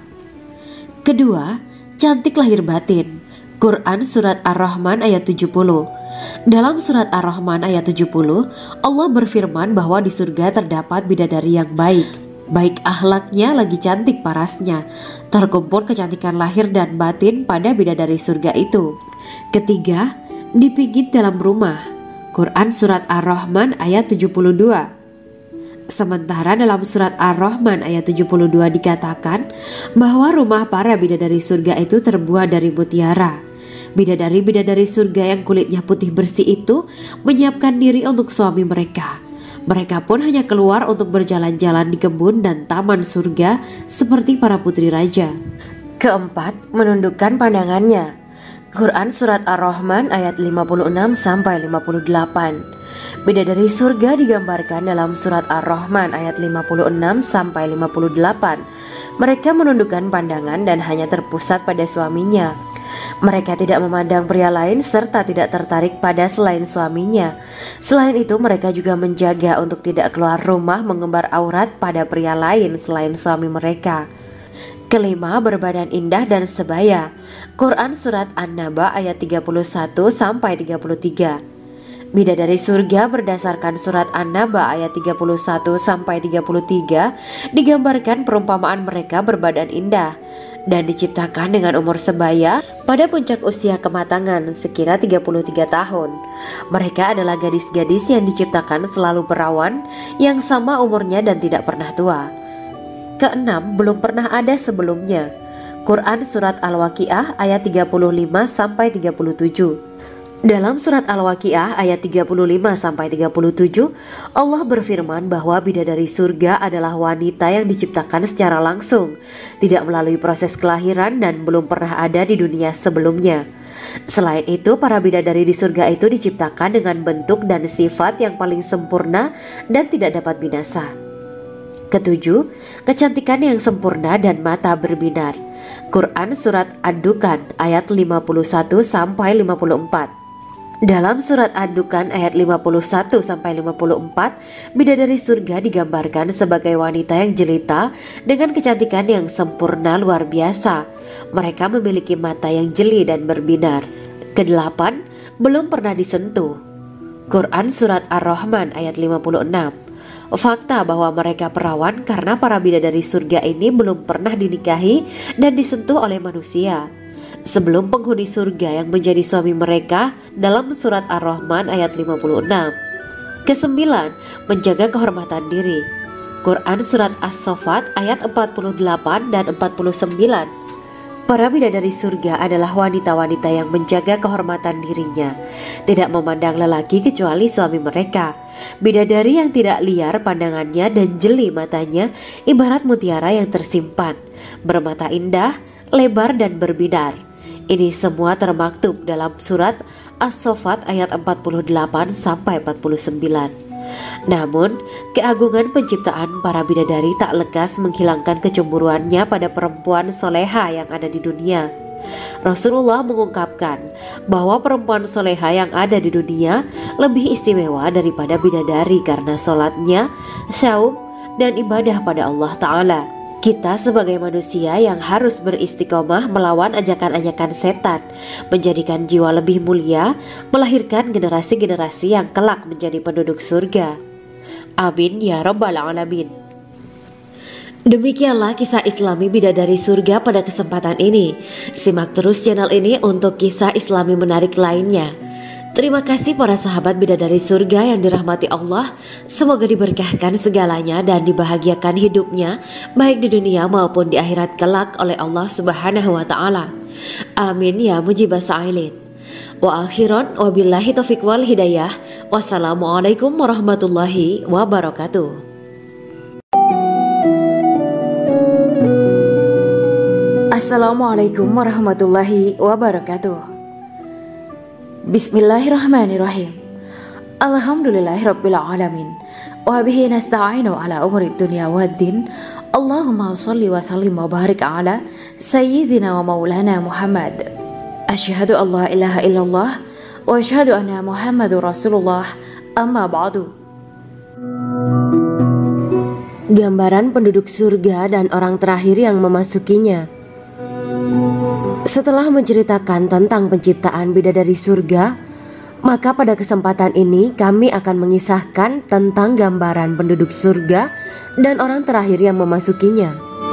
Kedua, cantik lahir batin. Quran Surat Ar-Rahman ayat tujuh puluh. Dalam Surat Ar-Rahman ayat tujuh puluh, Allah berfirman bahwa di surga terdapat bidadari yang baik. Baik akhlaknya lagi cantik parasnya. Terkumpul kecantikan lahir dan batin pada bidadari surga itu. Ketiga, dipijit dalam rumah. Quran Surat Ar-Rahman ayat tujuh puluh dua. Sementara dalam Surat Ar-Rahman ayat tujuh puluh dua dikatakan bahwa rumah para bidadari surga itu terbuat dari mutiara. Bidadari-bidadari surga yang kulitnya putih bersih itu menyiapkan diri untuk suami mereka. Mereka pun hanya keluar untuk berjalan-jalan di kebun dan taman surga seperti para putri raja. Keempat, menundukkan pandangannya. Quran Surat Ar-Rahman ayat lima puluh enam sampai lima puluh delapan. Bidadari surga digambarkan dalam Surat Ar-Rahman ayat lima puluh enam sampai lima puluh delapan. Mereka menundukkan pandangan dan hanya terpusat pada suaminya. Mereka tidak memandang pria lain serta tidak tertarik pada selain suaminya. Selain itu, mereka juga menjaga untuk tidak keluar rumah mengembar aurat pada pria lain selain suami mereka. Kelima, berbadan indah dan sebaya. Quran Surat An-Naba ayat tiga puluh satu sampai tiga puluh tiga. Bidadari surga berdasarkan Surat An-Naba ayat tiga puluh satu sampai tiga puluh tiga digambarkan perumpamaan mereka berbadan indah dan diciptakan dengan umur sebaya pada puncak usia kematangan sekira tiga puluh tiga tahun. Mereka adalah gadis-gadis yang diciptakan selalu perawan yang sama umurnya dan tidak pernah tua. Keenam, belum pernah ada sebelumnya. Quran Surat Al-Waqiah ayat tiga puluh lima sampai tiga puluh tujuh. Dalam Surat Al-Waqiah ayat tiga puluh lima sampai tiga puluh tujuh, Allah berfirman bahwa bidadari surga adalah wanita yang diciptakan secara langsung, tidak melalui proses kelahiran dan belum pernah ada di dunia sebelumnya. Selain itu, para bidadari di surga itu diciptakan dengan bentuk dan sifat yang paling sempurna dan tidak dapat binasa. Ketujuh, kecantikan yang sempurna dan mata berbinar. Quran Surat Ad-Dukan ayat lima puluh satu sampai lima puluh empat. Dalam Surat Ad-Dukan ayat lima puluh satu sampai lima puluh empat, bidadari surga digambarkan sebagai wanita yang jelita dengan kecantikan yang sempurna luar biasa. Mereka memiliki mata yang jeli dan berbinar. Kedelapan, belum pernah disentuh. Quran Surat Ar-Rahman ayat lima puluh enam. Fakta bahwa mereka perawan karena para bidadari surga ini belum pernah dinikahi dan disentuh oleh manusia sebelum penghuni surga yang menjadi suami mereka dalam Surat Ar-Rahman ayat lima puluh enam. Kesembilan, menjaga kehormatan diri. Quran Surat As-Saffat ayat empat puluh delapan dan empat puluh sembilan. Para bidadari surga adalah wanita-wanita yang menjaga kehormatan dirinya, tidak memandang lelaki kecuali suami mereka. Bidadari yang tidak liar pandangannya dan jeli matanya ibarat mutiara yang tersimpan, bermata indah, lebar dan berbinar. Ini semua termaktub dalam Surat As-Saffat ayat empat puluh delapan sampai empat puluh sembilan. Namun, keagungan penciptaan para bidadari tak lekas menghilangkan kecemburuannya pada perempuan soleha yang ada di dunia. Rasulullah mengungkapkan bahwa perempuan soleha yang ada di dunia lebih istimewa daripada bidadari karena sholatnya, syaum, dan ibadah pada Allah Ta'ala. Kita sebagai manusia yang harus beristiqomah melawan ajakan-ajakan setan, menjadikan jiwa lebih mulia, melahirkan generasi-generasi yang kelak menjadi penduduk surga. Amin ya Rabbal Alamin. Demikianlah kisah Islami bidadari surga pada kesempatan ini. Simak terus channel ini untuk kisah Islami menarik lainnya. Terima kasih para sahabat bidadari surga yang dirahmati Allah. Semoga diberkahkan segalanya dan dibahagiakan hidupnya baik di dunia maupun di akhirat kelak oleh Allah Subhanahu wa taala. Amin ya mujibah sa'ilin. Wa akhiran wabillahi taufiq wal hidayah. Wassalamualaikum warahmatullahi wabarakatuh. Assalamualaikum warahmatullahi wabarakatuh. Bismillahirrahmanirrahim. Alhamdulillahirabbil alamin. Wa bihi nasta'inu ala umuri dunya waddin. Allahumma shalli wa sallim wa barik ala sayyidina wa maulana Muhammad. Asyhadu an la ilaha illallah wa asyhadu anna Muhammadur Rasulullah. Amma ba'du. Gambaran penduduk surga dan orang terakhir yang memasukinya. Setelah menceritakan tentang penciptaan bidadari surga, maka pada kesempatan ini kami akan mengisahkan tentang gambaran penduduk surga dan orang terakhir yang memasukinya.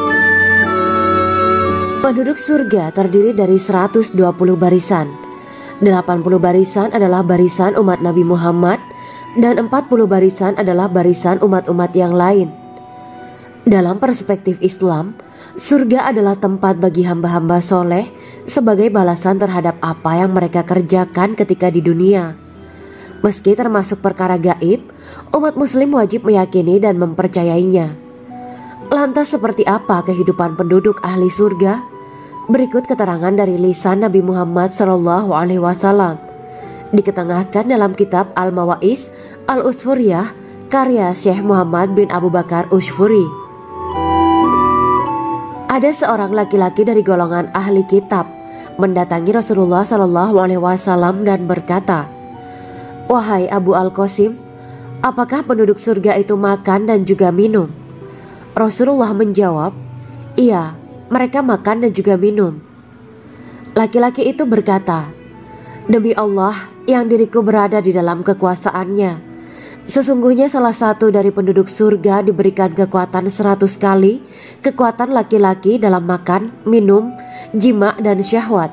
Penduduk surga terdiri dari seratus dua puluh barisan. delapan puluh barisan adalah barisan umat Nabi Muhammad dan empat puluh barisan adalah barisan umat-umat yang lain. Dalam perspektif Islam, surga adalah tempat bagi hamba-hamba soleh sebagai balasan terhadap apa yang mereka kerjakan ketika di dunia. Meski termasuk perkara gaib, umat muslim wajib meyakini dan mempercayainya. Lantas seperti apa kehidupan penduduk ahli surga? Berikut keterangan dari lisan Nabi Muhammad shallallahu alaihi wasallam, diketengahkan dalam kitab Al-Mawa'is Al-Usfuriyah karya Syekh Muhammad bin Abu Bakar Ushfuri. Ada seorang laki-laki dari golongan ahli kitab mendatangi Rasulullah shallallahu alaihi wasallam dan berkata, "Wahai Abu Al-Qasim, apakah penduduk surga itu makan dan juga minum?" Rasulullah menjawab, "Iya, mereka makan dan juga minum." Laki-laki itu berkata, "Demi Allah yang diriku berada di dalam kekuasaannya, sesungguhnya salah satu dari penduduk surga diberikan kekuatan seratus kali kekuatan laki-laki dalam makan, minum, jima, dan syahwat."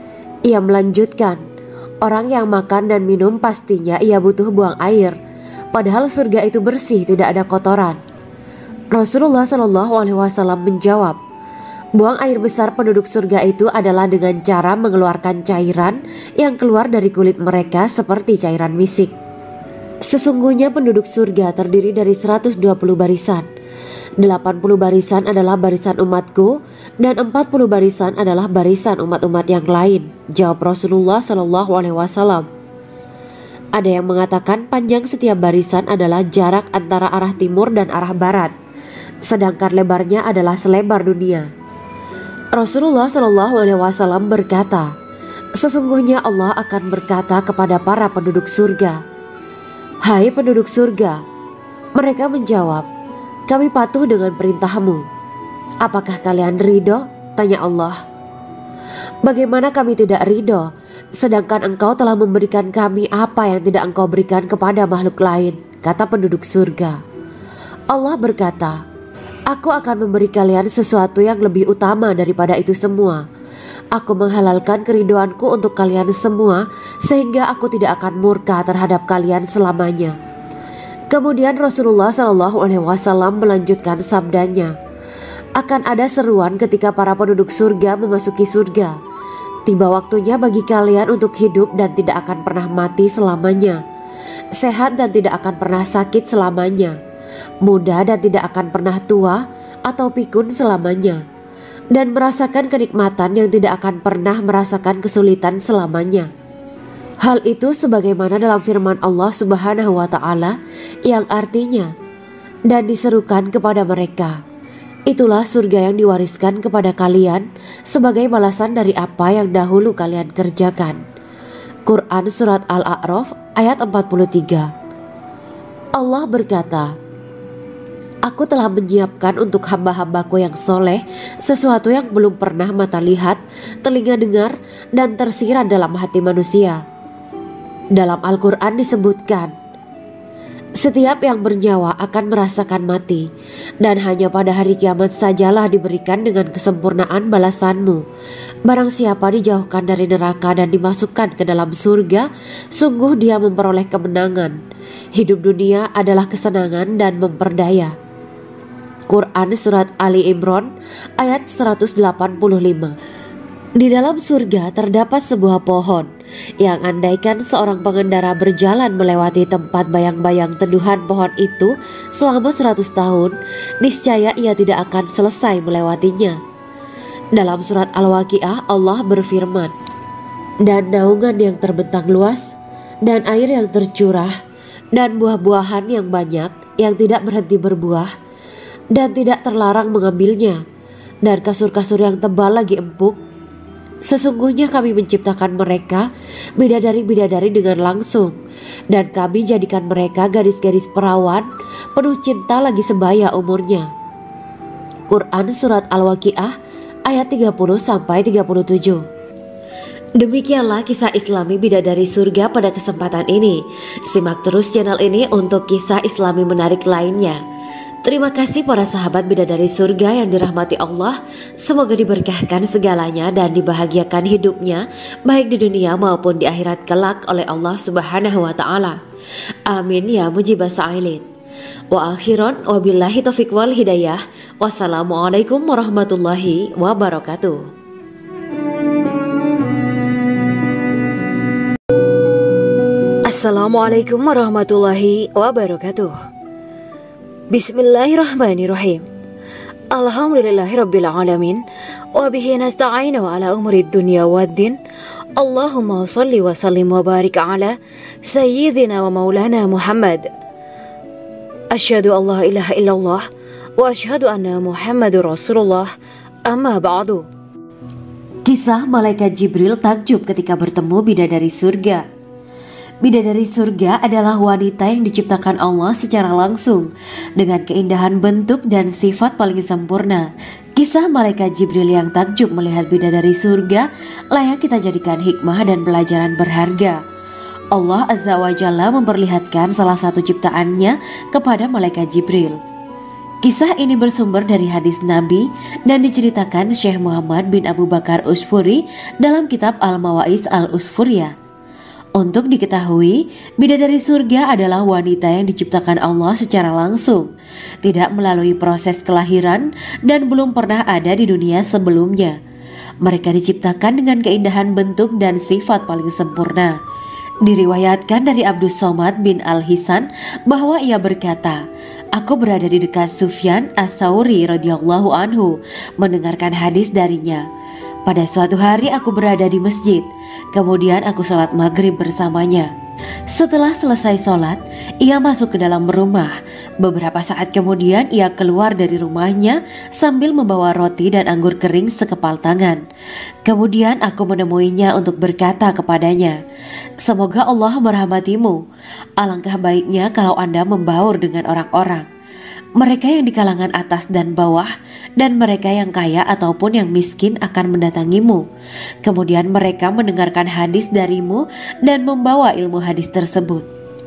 Ia melanjutkan, "Orang yang makan dan minum pastinya ia butuh buang air, padahal surga itu bersih, tidak ada kotoran." Rasulullah shallallahu alaihi wasallam menjawab, "Buang air besar penduduk surga itu adalah dengan cara mengeluarkan cairan yang keluar dari kulit mereka seperti cairan misik." Sesungguhnya penduduk surga terdiri dari seratus dua puluh barisan. delapan puluh barisan adalah barisan umatku dan empat puluh barisan adalah barisan umat-umat yang lain, jawab Rasulullah shallallahu alaihi wasallam. Ada yang mengatakan panjang setiap barisan adalah jarak antara arah timur dan arah barat, sedangkan lebarnya adalah selebar dunia. Rasulullah shallallahu alaihi wasallam berkata, "Sesungguhnya Allah akan berkata kepada para penduduk surga, 'Hai penduduk surga,' mereka menjawab, 'Kami patuh dengan perintahmu.' 'Apakah kalian ridho?' tanya Allah. 'Bagaimana kami tidak ridho, sedangkan engkau telah memberikan kami apa yang tidak engkau berikan kepada makhluk lain,' kata penduduk surga. Allah berkata, 'Aku akan memberi kalian sesuatu yang lebih utama daripada itu semua. Aku menghalalkan keridoanku untuk kalian semua sehingga aku tidak akan murka terhadap kalian selamanya.'" Kemudian Rasulullah shallallahu alaihi wasallam melanjutkan sabdanya, "Akan ada seruan ketika para penduduk surga memasuki surga. Tiba waktunya bagi kalian untuk hidup dan tidak akan pernah mati selamanya, sehat dan tidak akan pernah sakit selamanya, muda dan tidak akan pernah tua atau pikun selamanya, dan merasakan kenikmatan yang tidak akan pernah merasakan kesulitan selamanya." Hal itu sebagaimana dalam firman Allah Subhanahu wa Ta'ala yang artinya, "Dan diserukan kepada mereka, itulah surga yang diwariskan kepada kalian sebagai balasan dari apa yang dahulu kalian kerjakan." Quran Surat Al-A'raf ayat empat puluh tiga. Allah berkata, "Aku telah menyiapkan untuk hamba-hambaku yang soleh sesuatu yang belum pernah mata lihat, telinga dengar, dan tersirat dalam hati manusia." Dalam Al-Quran disebutkan, "Setiap yang bernyawa akan merasakan mati, dan hanya pada hari kiamat sajalah diberikan dengan kesempurnaan balasanmu. Barang siapa dijauhkan dari neraka dan dimasukkan ke dalam surga, sungguh dia memperoleh kemenangan. Hidup dunia adalah kesenangan dan memperdaya." Quran Surat Ali Imran ayat seratus delapan puluh lima. Di dalam surga terdapat sebuah pohon yang andaikan seorang pengendara berjalan melewati tempat bayang-bayang teduhan pohon itu selama seratus tahun, niscaya ia tidak akan selesai melewatinya. Dalam surat Al-Waqiah Allah berfirman, "Dan naungan yang terbentang luas, dan air yang tercurah, dan buah-buahan yang banyak yang tidak berhenti berbuah, dan tidak terlarang mengambilnya, dan kasur-kasur yang tebal lagi empuk, Sesungguhnya kami menciptakan mereka bidadari-bidadari dengan langsung, dan kami jadikan mereka gadis-gadis perawan penuh cinta lagi sebaya umurnya. Quran Surat Al-Waqiah ayat tiga puluh sampai tiga puluh tujuh. Demikianlah kisah Islami bidadari surga pada kesempatan ini. Simak terus channel ini untuk kisah Islami menarik lainnya. Terima kasih para sahabat bidadari surga yang dirahmati Allah. Semoga diberkahkan segalanya dan dibahagiakan hidupnya baik di dunia maupun di akhirat kelak oleh Allah Subhanahu wa taala. Amin ya mujibah sa'ilin. Wa akhiran wabillahi taufiq wal hidayah. Wassalamualaikum warahmatullahi wabarakatuh. Assalamualaikum warahmatullahi wabarakatuh. Bismillahirrahmanirrahim. Alhamdulillahirabbil alamin wa bihi nasta'inu ala umuri dunya waddin. Allahumma shalli wa sallim wa barik ala sayyidina wa maulana Muhammad. Asyhadu an la ilaha illallah wa asyhadu anna Muhammadur Rasulullah. Amma ba'du. Kisah malaikat Jibril takjub ketika bertemu bidadari surga. Bidadari surga adalah wanita yang diciptakan Allah secara langsung dengan keindahan bentuk dan sifat paling sempurna. Kisah malaikat Jibril yang takjub melihat bidadari surga layak kita jadikan hikmah dan pelajaran berharga. Allah Azza wa Jalla memperlihatkan salah satu ciptaannya kepada malaikat Jibril. Kisah ini bersumber dari hadis Nabi dan diceritakan Syekh Muhammad bin Abu Bakar Usfuri dalam kitab Al-Mawaiz Al-Usfuriyah. Untuk diketahui, bidadari surga adalah wanita yang diciptakan Allah secara langsung, tidak melalui proses kelahiran dan belum pernah ada di dunia sebelumnya. Mereka diciptakan dengan keindahan bentuk dan sifat paling sempurna. Diriwayatkan dari Abdus Somad bin Al-Hisan bahwa ia berkata, "Aku berada di dekat Sufyan As-Sauri radhiyallahu anhu mendengarkan hadis darinya. Pada suatu hari aku berada di masjid, kemudian aku sholat maghrib bersamanya. Setelah selesai sholat, ia masuk ke dalam rumah. Beberapa saat kemudian ia keluar dari rumahnya sambil membawa roti dan anggur kering sekepal tangan. Kemudian aku menemuinya untuk berkata kepadanya, 'Semoga Allah merahmatimu. Alangkah baiknya kalau Anda membaur dengan orang-orang. Mereka yang di kalangan atas dan bawah, dan mereka yang kaya ataupun yang miskin akan mendatangimu. Kemudian mereka mendengarkan hadis darimu dan membawa ilmu hadis tersebut.'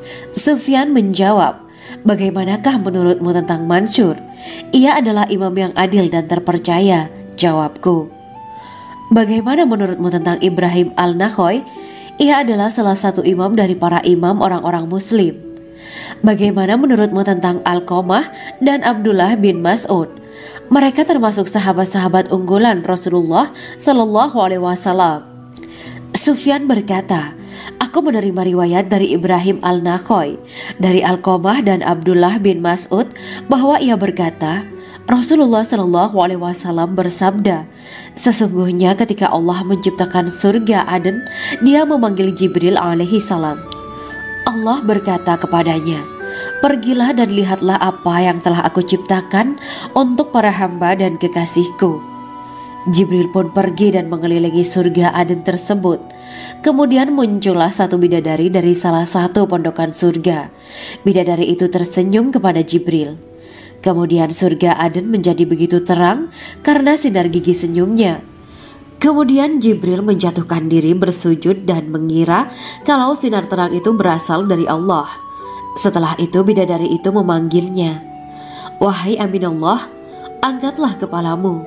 Sufyan menjawab, 'Bagaimanakah menurutmu tentang Mansur? Ia adalah imam yang adil dan terpercaya.' Jawabku, 'Bagaimana menurutmu tentang Ibrahim Al-Nakhoy? Ia adalah salah satu imam dari para imam orang-orang muslim.' Bagaimana menurutmu tentang Alqamah dan Abdullah bin Mas'ud? Mereka termasuk sahabat-sahabat unggulan Rasulullah Sallallahu Alaihi Wasallam.' Sufyan berkata, 'Aku menerima riwayat dari Ibrahim Al-Nakhoy, dari Alqamah dan Abdullah bin Mas'ud bahwa ia berkata, Rasulullah Sallallahu Alaihi Wasallam bersabda, sesungguhnya ketika Allah menciptakan surga Aden, Dia memanggil Jibril alaihi salam. Allah berkata kepadanya, pergilah dan lihatlah apa yang telah aku ciptakan untuk para hamba dan kekasihku. Jibril pun pergi dan mengelilingi surga Aden tersebut. Kemudian muncullah satu bidadari dari salah satu pondokan surga. Bidadari itu tersenyum kepada Jibril. Kemudian surga Aden menjadi begitu terang karena sinar gigi senyumnya. Kemudian Jibril menjatuhkan diri bersujud dan mengira kalau sinar terang itu berasal dari Allah. Setelah itu bidadari itu memanggilnya, wahai Aminullah, angkatlah kepalamu.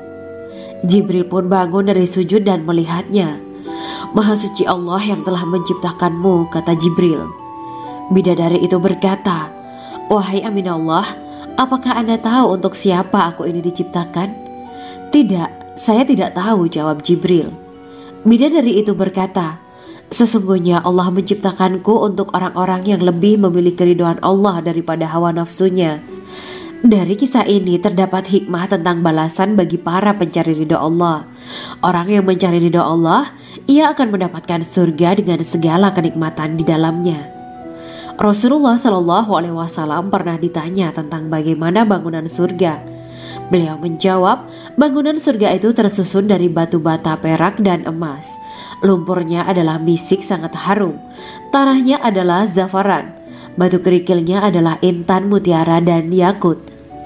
Jibril pun bangun dari sujud dan melihatnya. Maha suci Allah yang telah menciptakanmu, kata Jibril. Bidadari itu berkata, wahai Aminullah, apakah Anda tahu untuk siapa aku ini diciptakan? Tidak. Saya tidak tahu, jawab Jibril. Bidadari itu berkata, sesungguhnya Allah menciptakanku untuk orang-orang yang lebih memilih keridhaan Allah daripada hawa nafsunya. Dari kisah ini terdapat hikmah tentang balasan bagi para pencari ridha Allah. Orang yang mencari ridha Allah, ia akan mendapatkan surga dengan segala kenikmatan di dalamnya. Rasulullah Shallallahu Alaihi Wasallam pernah ditanya tentang bagaimana bangunan surga. Beliau menjawab, bangunan surga itu tersusun dari batu bata perak dan emas. Lumpurnya adalah misik sangat harum, tanahnya adalah zafaran, batu kerikilnya adalah intan, mutiara, dan yakut.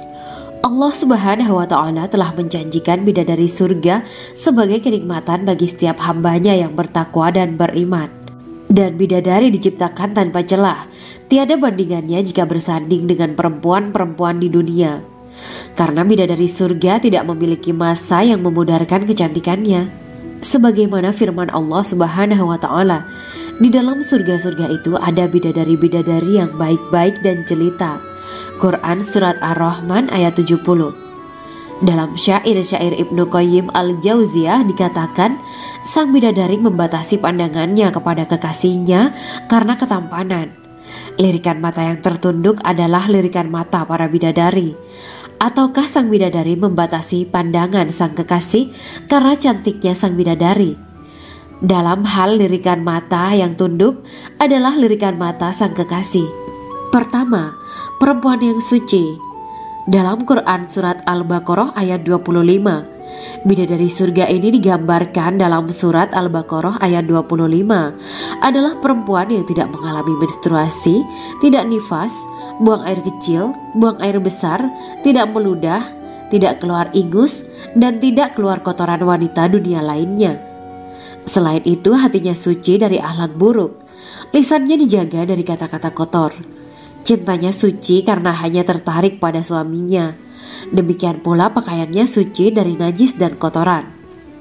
Allah Subhanahu wa Ta'ala telah menjanjikan bidadari surga sebagai kenikmatan bagi setiap hambanya yang bertakwa dan beriman. Dan bidadari diciptakan tanpa celah, tiada bandingannya jika bersanding dengan perempuan-perempuan di dunia. Karena bidadari surga tidak memiliki masa yang memudarkan kecantikannya. Sebagaimana firman Allah Subhanahu wa Ta'ala, di dalam surga-surga itu ada bidadari-bidadari yang baik-baik dan jelita. Quran Surat Ar-Rahman ayat tujuh puluh. Dalam syair-syair Ibnu Qayyim Al-Jauziyah dikatakan, sang bidadari membatasi pandangannya kepada kekasihnya karena ketampanan. Lirikan mata yang tertunduk adalah lirikan mata para bidadari. Ataukah sang bidadari membatasi pandangan sang kekasih karena cantiknya sang bidadari? Dalam hal lirikan mata yang tunduk adalah lirikan mata sang kekasih. Pertama, perempuan yang suci. Dalam Quran Surat Al-Baqarah ayat dua puluh lima, bidadari surga ini digambarkan dalam Surat Al-Baqarah ayat dua puluh lima adalah perempuan yang tidak mengalami menstruasi, tidak nifas, buang air kecil, buang air besar, tidak meludah, tidak keluar ingus, dan tidak keluar kotoran wanita dunia lainnya. Selain itu, hatinya suci dari akhlak buruk, lisannya dijaga dari kata-kata kotor. Cintanya suci karena hanya tertarik pada suaminya. Demikian pula pakaiannya suci dari najis dan kotoran.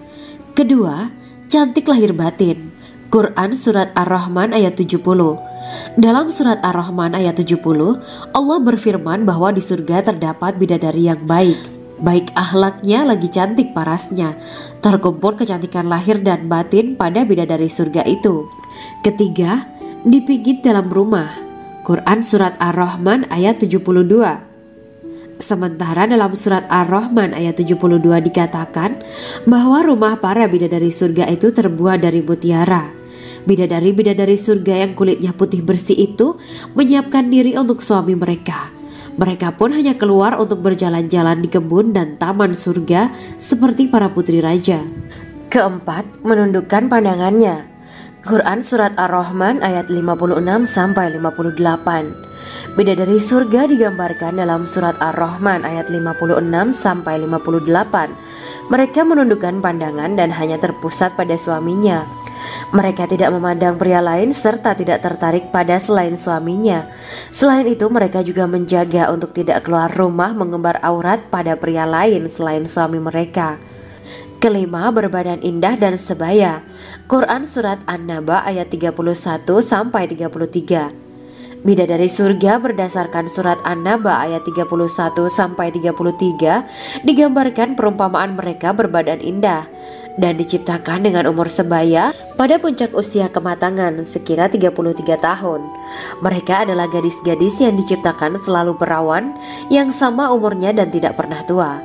Kedua, cantik lahir batin. Quran Surat Ar-Rahman ayat tujuh puluh. Dalam Surat Ar-Rahman ayat tujuh puluh, Allah berfirman bahwa di surga terdapat bidadari yang baik. Baik akhlaknya lagi cantik parasnya. Terkumpul kecantikan lahir dan batin pada bidadari surga itu. Ketiga, dipijit dalam rumah. Quran Surat Ar-Rahman ayat tujuh puluh dua. Sementara dalam Surat Ar-Rahman ayat tujuh puluh dua dikatakan bahwa rumah para bidadari surga itu terbuat dari mutiara. Bidadari-bidadari surga yang kulitnya putih bersih itu menyiapkan diri untuk suami mereka. Mereka pun hanya keluar untuk berjalan-jalan di kebun dan taman surga seperti para putri raja. Keempat, menundukkan pandangannya. Quran Surat Ar-Rahman ayat lima puluh enam sampai lima puluh delapan. Bidadari surga digambarkan dalam Surat Ar-Rahman ayat lima puluh enam sampai lima puluh delapan. Mereka menundukkan pandangan dan hanya terpusat pada suaminya. Mereka tidak memandang pria lain serta tidak tertarik pada selain suaminya. Selain itu, mereka juga menjaga untuk tidak keluar rumah mengembar aurat pada pria lain selain suami mereka. Kelima, berbadan indah dan sebaya. Quran Surat An-Naba ayat tiga puluh satu sampai tiga puluh tiga. Bidadari surga berdasarkan Surat An-Naba ayat tiga puluh satu sampai tiga puluh tiga digambarkan perumpamaan mereka berbadan indah dan diciptakan dengan umur sebaya pada puncak usia kematangan sekira tiga puluh tiga tahun. Mereka adalah gadis-gadis yang diciptakan selalu perawan, yang sama umurnya dan tidak pernah tua.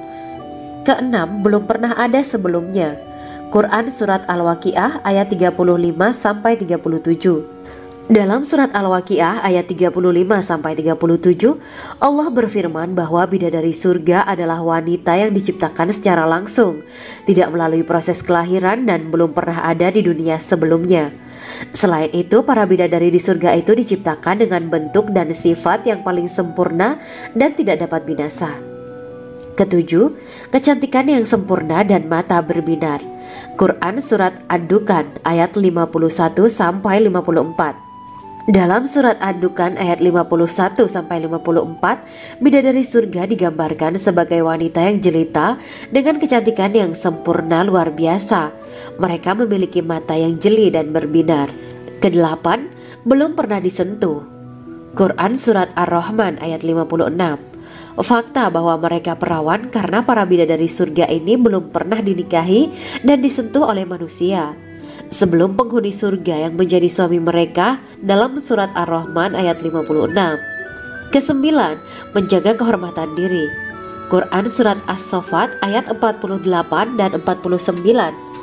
Keenam, belum pernah ada sebelumnya. Quran Surat Al-Waqiah ayat tiga puluh lima sampai tiga puluh tujuh. Dalam Surat Al-Waqiah ayat tiga puluh lima sampai tiga puluh tujuh, Allah berfirman bahwa bidadari surga adalah wanita yang diciptakan secara langsung, tidak melalui proses kelahiran dan belum pernah ada di dunia sebelumnya. Selain itu, para bidadari di surga itu diciptakan dengan bentuk dan sifat yang paling sempurna dan tidak dapat binasa. Ketujuh, kecantikan yang sempurna dan mata berbinar. Quran Surat Ad-Dukan ayat lima puluh satu sampai lima puluh empat. Dalam Surat Ad-Dukan ayat lima puluh satu sampai lima puluh empat, bidadari surga digambarkan sebagai wanita yang jelita dengan kecantikan yang sempurna luar biasa. Mereka memiliki mata yang jeli dan berbinar. Kedelapan, belum pernah disentuh. Quran Surat Ar-Rahman ayat lima puluh enam. Fakta bahwa mereka perawan karena para bidadari surga ini belum pernah dinikahi dan disentuh oleh manusia sebelum penghuni surga yang menjadi suami mereka dalam Surat Ar-Rahman ayat lima puluh enam. Kesembilan, menjaga kehormatan diri. Quran Surat As-Saffat ayat empat puluh delapan dan empat puluh sembilan.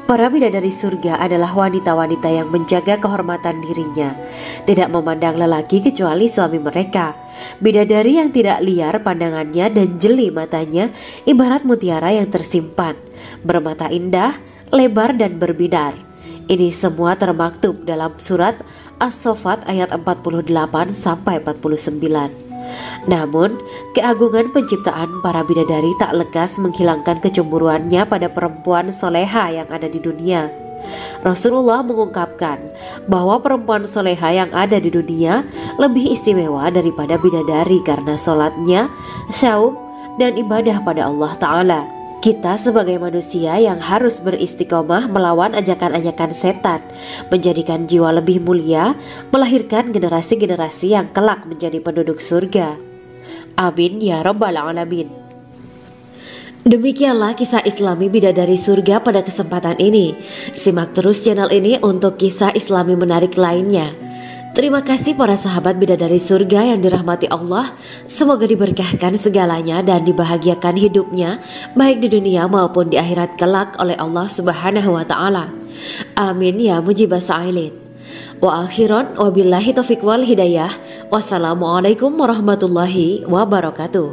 Para bidadari surga adalah wanita-wanita yang menjaga kehormatan dirinya, tidak memandang lelaki kecuali suami mereka. Bidadari yang tidak liar pandangannya dan jeli matanya, ibarat mutiara yang tersimpan, bermata indah, lebar dan berbinar. Ini semua termaktub dalam surat As-Saffat ayat empat puluh delapan sampai empat puluh sembilan. Namun, keagungan penciptaan para bidadari tak lekas menghilangkan kecemburuannya pada perempuan soleha yang ada di dunia. Rasulullah mengungkapkan bahwa perempuan soleha yang ada di dunia lebih istimewa daripada bidadari karena sholatnya, syaum, dan ibadah pada Allah Ta'ala. Kita sebagai manusia yang harus beristiqomah melawan ajakan-ajakan setan, menjadikan jiwa lebih mulia, melahirkan generasi-generasi yang kelak menjadi penduduk surga. Amin ya Rabbal Alamin. Demikianlah kisah Islami bidadari surga pada kesempatan ini. Simak terus channel ini untuk kisah Islami menarik lainnya. Terima kasih para sahabat bidadari surga yang dirahmati Allah. Semoga diberkahkan segalanya dan dibahagiakan hidupnya, baik di dunia maupun di akhirat kelak oleh Allah Subhanahu wa Ta'ala. Amin ya mujibah sa'ilin. Wa akhiran wabillahi taufiq wal hidayah. Wassalamualaikum warahmatullahi wabarakatuh.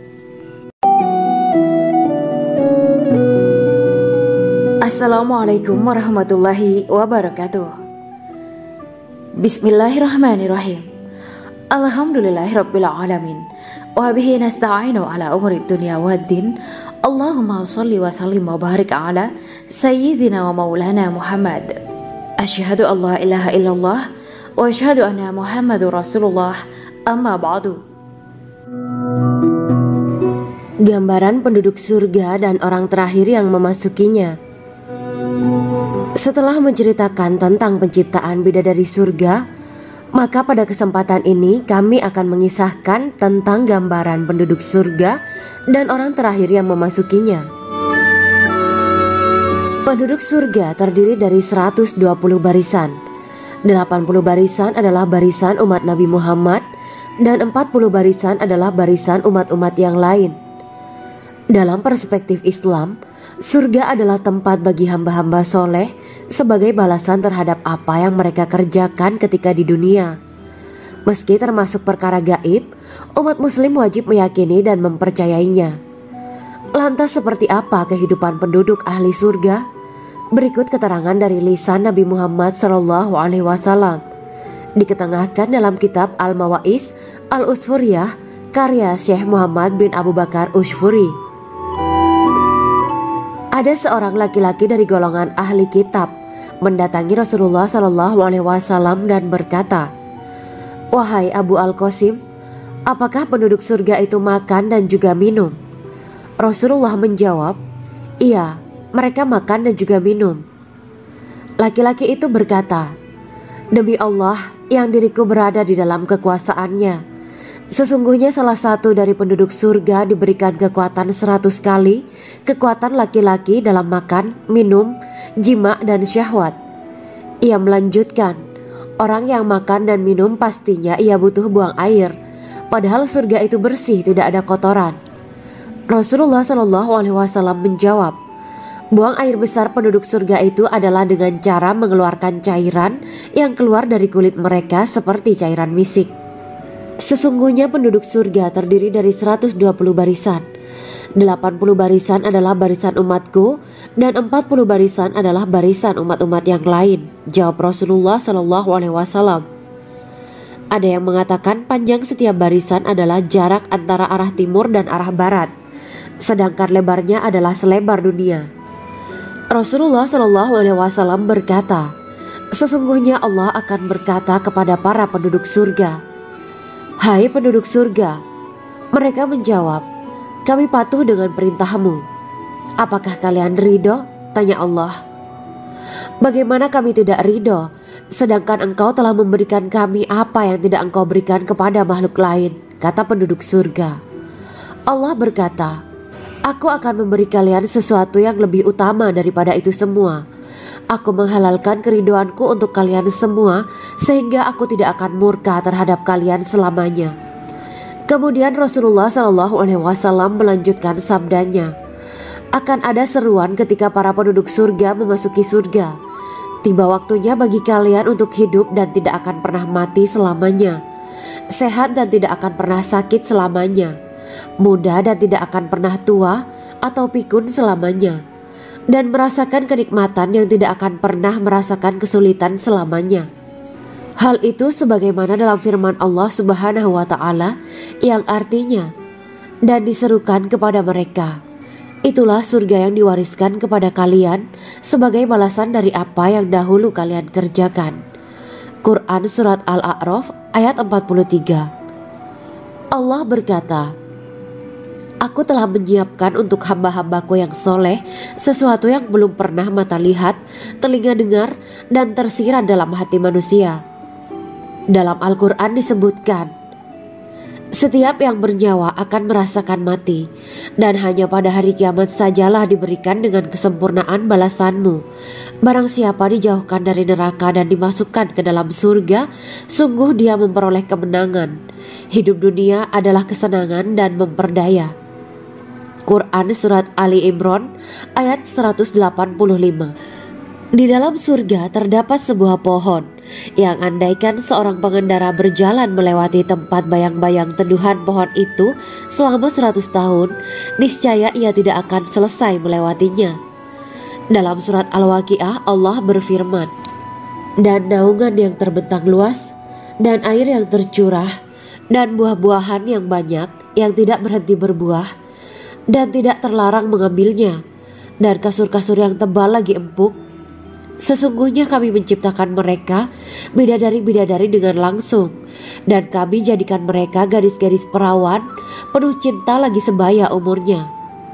Assalamualaikum warahmatullahi wabarakatuh. Bismillahirrahmanirrahim. Alhamdulillahirabbil alamin. Wa bihi nasta'inu ala umuri dunya waddin. Allahumma shalli wa sallim wa barik ala sayyidina wa maulana Muhammad. Asyhadu an la ilaha illallah wa asyhadu anna Muhammadur Rasulullah. Amma ba'du. Gambaran penduduk surga dan orang terakhir yang memasukinya. Setelah menceritakan tentang penciptaan bidadari surga, maka pada kesempatan ini kami akan mengisahkan tentang gambaran penduduk surga dan orang terakhir yang memasukinya. Penduduk surga terdiri dari seratus dua puluh barisan. delapan puluh barisan adalah barisan umat Nabi Muhammad dan empat puluh barisan adalah barisan umat-umat yang lain. Dalam perspektif Islam, surga adalah tempat bagi hamba-hamba soleh sebagai balasan terhadap apa yang mereka kerjakan ketika di dunia. Meski termasuk perkara gaib, umat muslim wajib meyakini dan mempercayainya. Lantas seperti apa kehidupan penduduk ahli surga? Berikut keterangan dari lisan Nabi Muhammad shallallahu alaihi wasallam, diketengahkan dalam kitab Al-Mawa'is Al-Usfuriyah karya Syekh Muhammad bin Abu Bakar Ushfuri. Ada seorang laki-laki dari golongan ahli kitab mendatangi Rasulullah shallallahu alaihi wasallam dan berkata, "Wahai Abu Al-Qasim, apakah penduduk surga itu makan dan juga minum?" Rasulullah menjawab, "Iya, mereka makan dan juga minum." Laki-laki itu berkata, "Demi Allah yang diriku berada di dalam kekuasaannya, sesungguhnya salah satu dari penduduk surga diberikan kekuatan seratus kali kekuatan laki-laki dalam makan, minum, jima, dan syahwat." Ia melanjutkan, "Orang yang makan dan minum pastinya ia butuh buang air, padahal surga itu bersih, tidak ada kotoran." Rasulullah Shallallahu Alaihi Wasallam menjawab, "Buang air besar penduduk surga itu adalah dengan cara mengeluarkan cairan yang keluar dari kulit mereka seperti cairan misik." Sesungguhnya penduduk surga terdiri dari seratus dua puluh barisan. delapan puluh barisan adalah barisan umatku dan empat puluh barisan adalah barisan umat-umat yang lain, jawab Rasulullah shallallahu alaihi wasallam. Ada yang mengatakan panjang setiap barisan adalah jarak antara arah timur dan arah barat, sedangkan lebarnya adalah selebar dunia. Rasulullah shallallahu alaihi wasallam berkata, "Sesungguhnya Allah akan berkata kepada para penduduk surga, 'Hai penduduk surga,' mereka menjawab, 'Kami patuh dengan perintahmu.' 'Apakah kalian ridho?' tanya Allah. 'Bagaimana kami tidak ridho, sedangkan engkau telah memberikan kami apa yang tidak engkau berikan kepada makhluk lain,' kata penduduk surga. Allah berkata, 'Aku akan memberi kalian sesuatu yang lebih utama daripada itu semua. Aku menghalalkan keridoanku untuk kalian semua, sehingga aku tidak akan murka terhadap kalian selamanya.'" Kemudian Rasulullah shallallahu alaihi wasallam melanjutkan sabdanya, Akan ada seruan ketika para penduduk surga memasuki surga. Tiba waktunya bagi kalian untuk hidup dan tidak akan pernah mati selamanya, sehat dan tidak akan pernah sakit selamanya, muda dan tidak akan pernah tua atau pikun selamanya, dan merasakan kenikmatan yang tidak akan pernah merasakan kesulitan selamanya. Hal itu sebagaimana dalam firman Allah Subhanahu wa Ta'ala yang artinya, dan diserukan kepada mereka, itulah surga yang diwariskan kepada kalian sebagai balasan dari apa yang dahulu kalian kerjakan. Quran Surat Al-A'raf ayat empat puluh tiga. Allah berkata, Aku telah menyiapkan untuk hamba-hambaku yang soleh sesuatu yang belum pernah mata lihat, telinga dengar, dan tersirat dalam hati manusia. Dalam Al-Quran disebutkan, setiap yang bernyawa akan merasakan mati, dan hanya pada hari kiamat sajalah diberikan dengan kesempurnaan balasanmu. Barang siapa dijauhkan dari neraka dan dimasukkan ke dalam surga, sungguh dia memperoleh kemenangan. Hidup dunia adalah kesenangan dan memperdaya. Quran Surat Ali Imran ayat seratus delapan puluh lima. Di dalam surga terdapat sebuah pohon yang andaikan seorang pengendara berjalan melewati tempat bayang-bayang teduhan pohon itu selama seratus tahun, niscaya ia tidak akan selesai melewatinya. Dalam surat Al-Waqiah Allah berfirman, dan naungan yang terbentang luas, dan air yang tercurah, dan buah-buahan yang banyak yang tidak berhenti berbuah, dan tidak terlarang mengambilnya, dan kasur-kasur yang tebal lagi empuk. Sesungguhnya kami menciptakan mereka bidadari-bidadari dengan langsung, dan kami jadikan mereka gadis-gadis perawan penuh cinta lagi sebaya umurnya.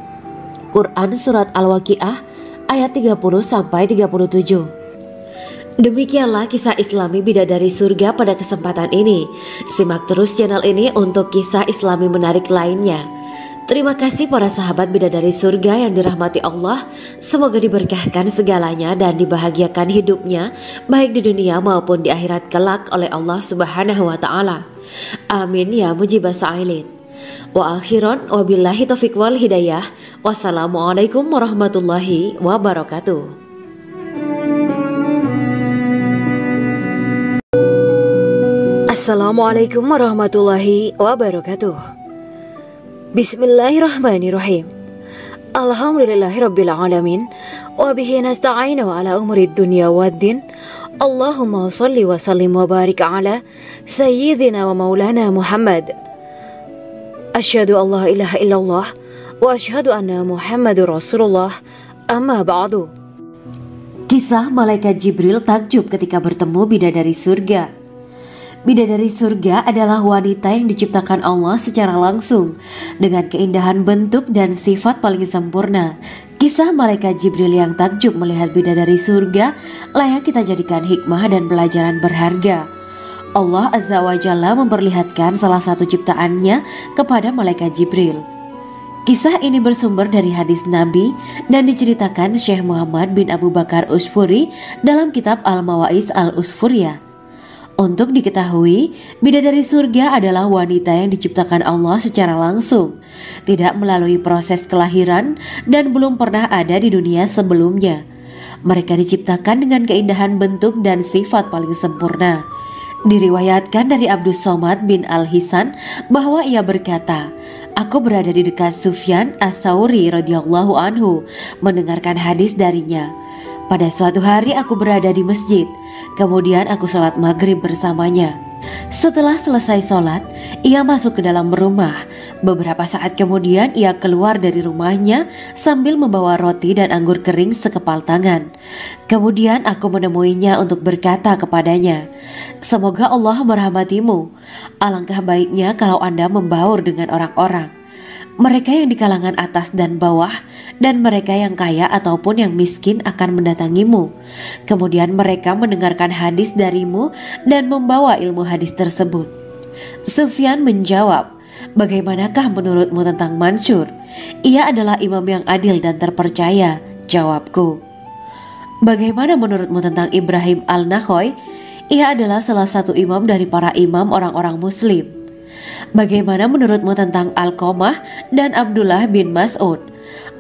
Quran Surat Al-Waqiah ayat tiga puluh sampai tiga puluh tujuh. Demikianlah kisah Islami bidadari surga pada kesempatan ini. Simak terus channel ini untuk kisah Islami menarik lainnya. Terima kasih para sahabat bidadari surga yang dirahmati Allah. Semoga diberkahkan segalanya dan dibahagiakan hidupnya baik di dunia maupun di akhirat kelak oleh Allah Subhanahu wa Ta'ala. Amin ya mujibah sa'ilin. Wa akhiran wabillahi taufiq wal hidayah. Wassalamualaikum warahmatullahi wabarakatuh. Assalamualaikum warahmatullahi wabarakatuh. Bismillahirrahmanirrahim. Alhamdulillahirabbil alamin wa bihi nasta'inu ala umuri dunya waddin. Allahumma shalli wa sallim wa barik ala sayyidina wa maulana Muhammad. Asyhadu an la ilaha illallah wa asyhadu anna Muhammadur Rasulullah. Amma ba'du. Kisah malaikat Jibril takjub ketika bertemu bidadari surga. Bidadari surga adalah wanita yang diciptakan Allah secara langsung dengan keindahan bentuk dan sifat paling sempurna. Kisah malaikat Jibril yang takjub melihat bidadari surga layak kita jadikan hikmah dan pelajaran berharga. Allah Azza wa Jalla memperlihatkan salah satu ciptaannya kepada malaikat Jibril. Kisah ini bersumber dari hadis Nabi dan diceritakan Syekh Muhammad bin Abu Bakar Usfuri dalam kitab Al-Mawaiz Al-Usfuriyah. Untuk diketahui, bidadari surga adalah wanita yang diciptakan Allah secara langsung, tidak melalui proses kelahiran dan belum pernah ada di dunia sebelumnya. Mereka diciptakan dengan keindahan bentuk dan sifat paling sempurna. Diriwayatkan dari Abdus Somad bin Al-Hisan bahwa ia berkata, Aku berada di dekat Sufyan As-Sauri radhiyallahu anhu mendengarkan hadis darinya. Pada suatu hari aku berada di masjid, kemudian aku sholat maghrib bersamanya. Setelah selesai sholat, ia masuk ke dalam rumah. Beberapa saat kemudian ia keluar dari rumahnya sambil membawa roti dan anggur kering sekepal tangan. Kemudian aku menemuinya untuk berkata kepadanya, Semoga Allah merahmatimu. Alangkah baiknya kalau Anda membaur dengan orang-orang. Mereka yang di kalangan atas dan bawah, dan mereka yang kaya ataupun yang miskin akan mendatangimu. Kemudian mereka mendengarkan hadis darimu dan membawa ilmu hadis tersebut. Sufyan menjawab, Bagaimanakah menurutmu tentang Mansur? Ia adalah imam yang adil dan terpercaya. Jawabku. Bagaimana menurutmu tentang Ibrahim Al-Nakhoy? Ia adalah salah satu imam dari para imam orang-orang muslim. Bagaimana menurutmu tentang Al-Qamah dan Abdullah bin Mas'ud?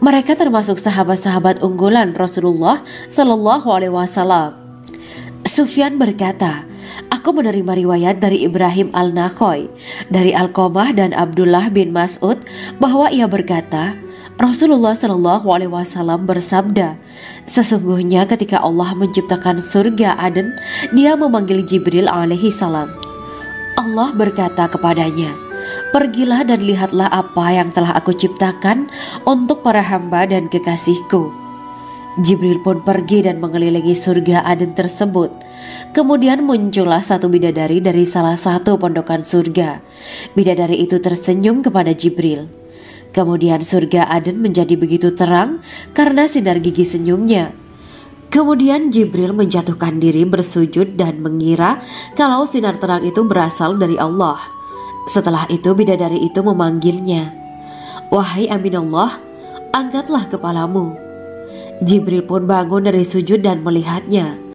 Mereka termasuk sahabat-sahabat unggulan Rasulullah Shallallahu Alaihi Wasallam. Sufyan berkata, aku menerima riwayat dari Ibrahim al-Nakhoy, dari Alqamah dan Abdullah bin Mas'ud bahwa ia berkata, Rasulullah Shallallahu Alaihi Wasallam bersabda, sesungguhnya ketika Allah menciptakan surga Aden, Dia memanggil Jibril alaihi salam. Allah berkata kepadanya, pergilah dan lihatlah apa yang telah aku ciptakan untuk para hamba dan kekasihku. Jibril pun pergi dan mengelilingi surga Aden tersebut. Kemudian muncullah satu bidadari dari salah satu pondokan surga. Bidadari itu tersenyum kepada Jibril. Kemudian surga Aden menjadi begitu terang karena sinar gigi senyumnya. Kemudian Jibril menjatuhkan diri bersujud dan mengira kalau sinar terang itu berasal dari Allah. Setelah itu bidadari itu memanggilnya, wahai Aminullah, angkatlah kepalamu. Jibril pun bangun dari sujud dan melihatnya.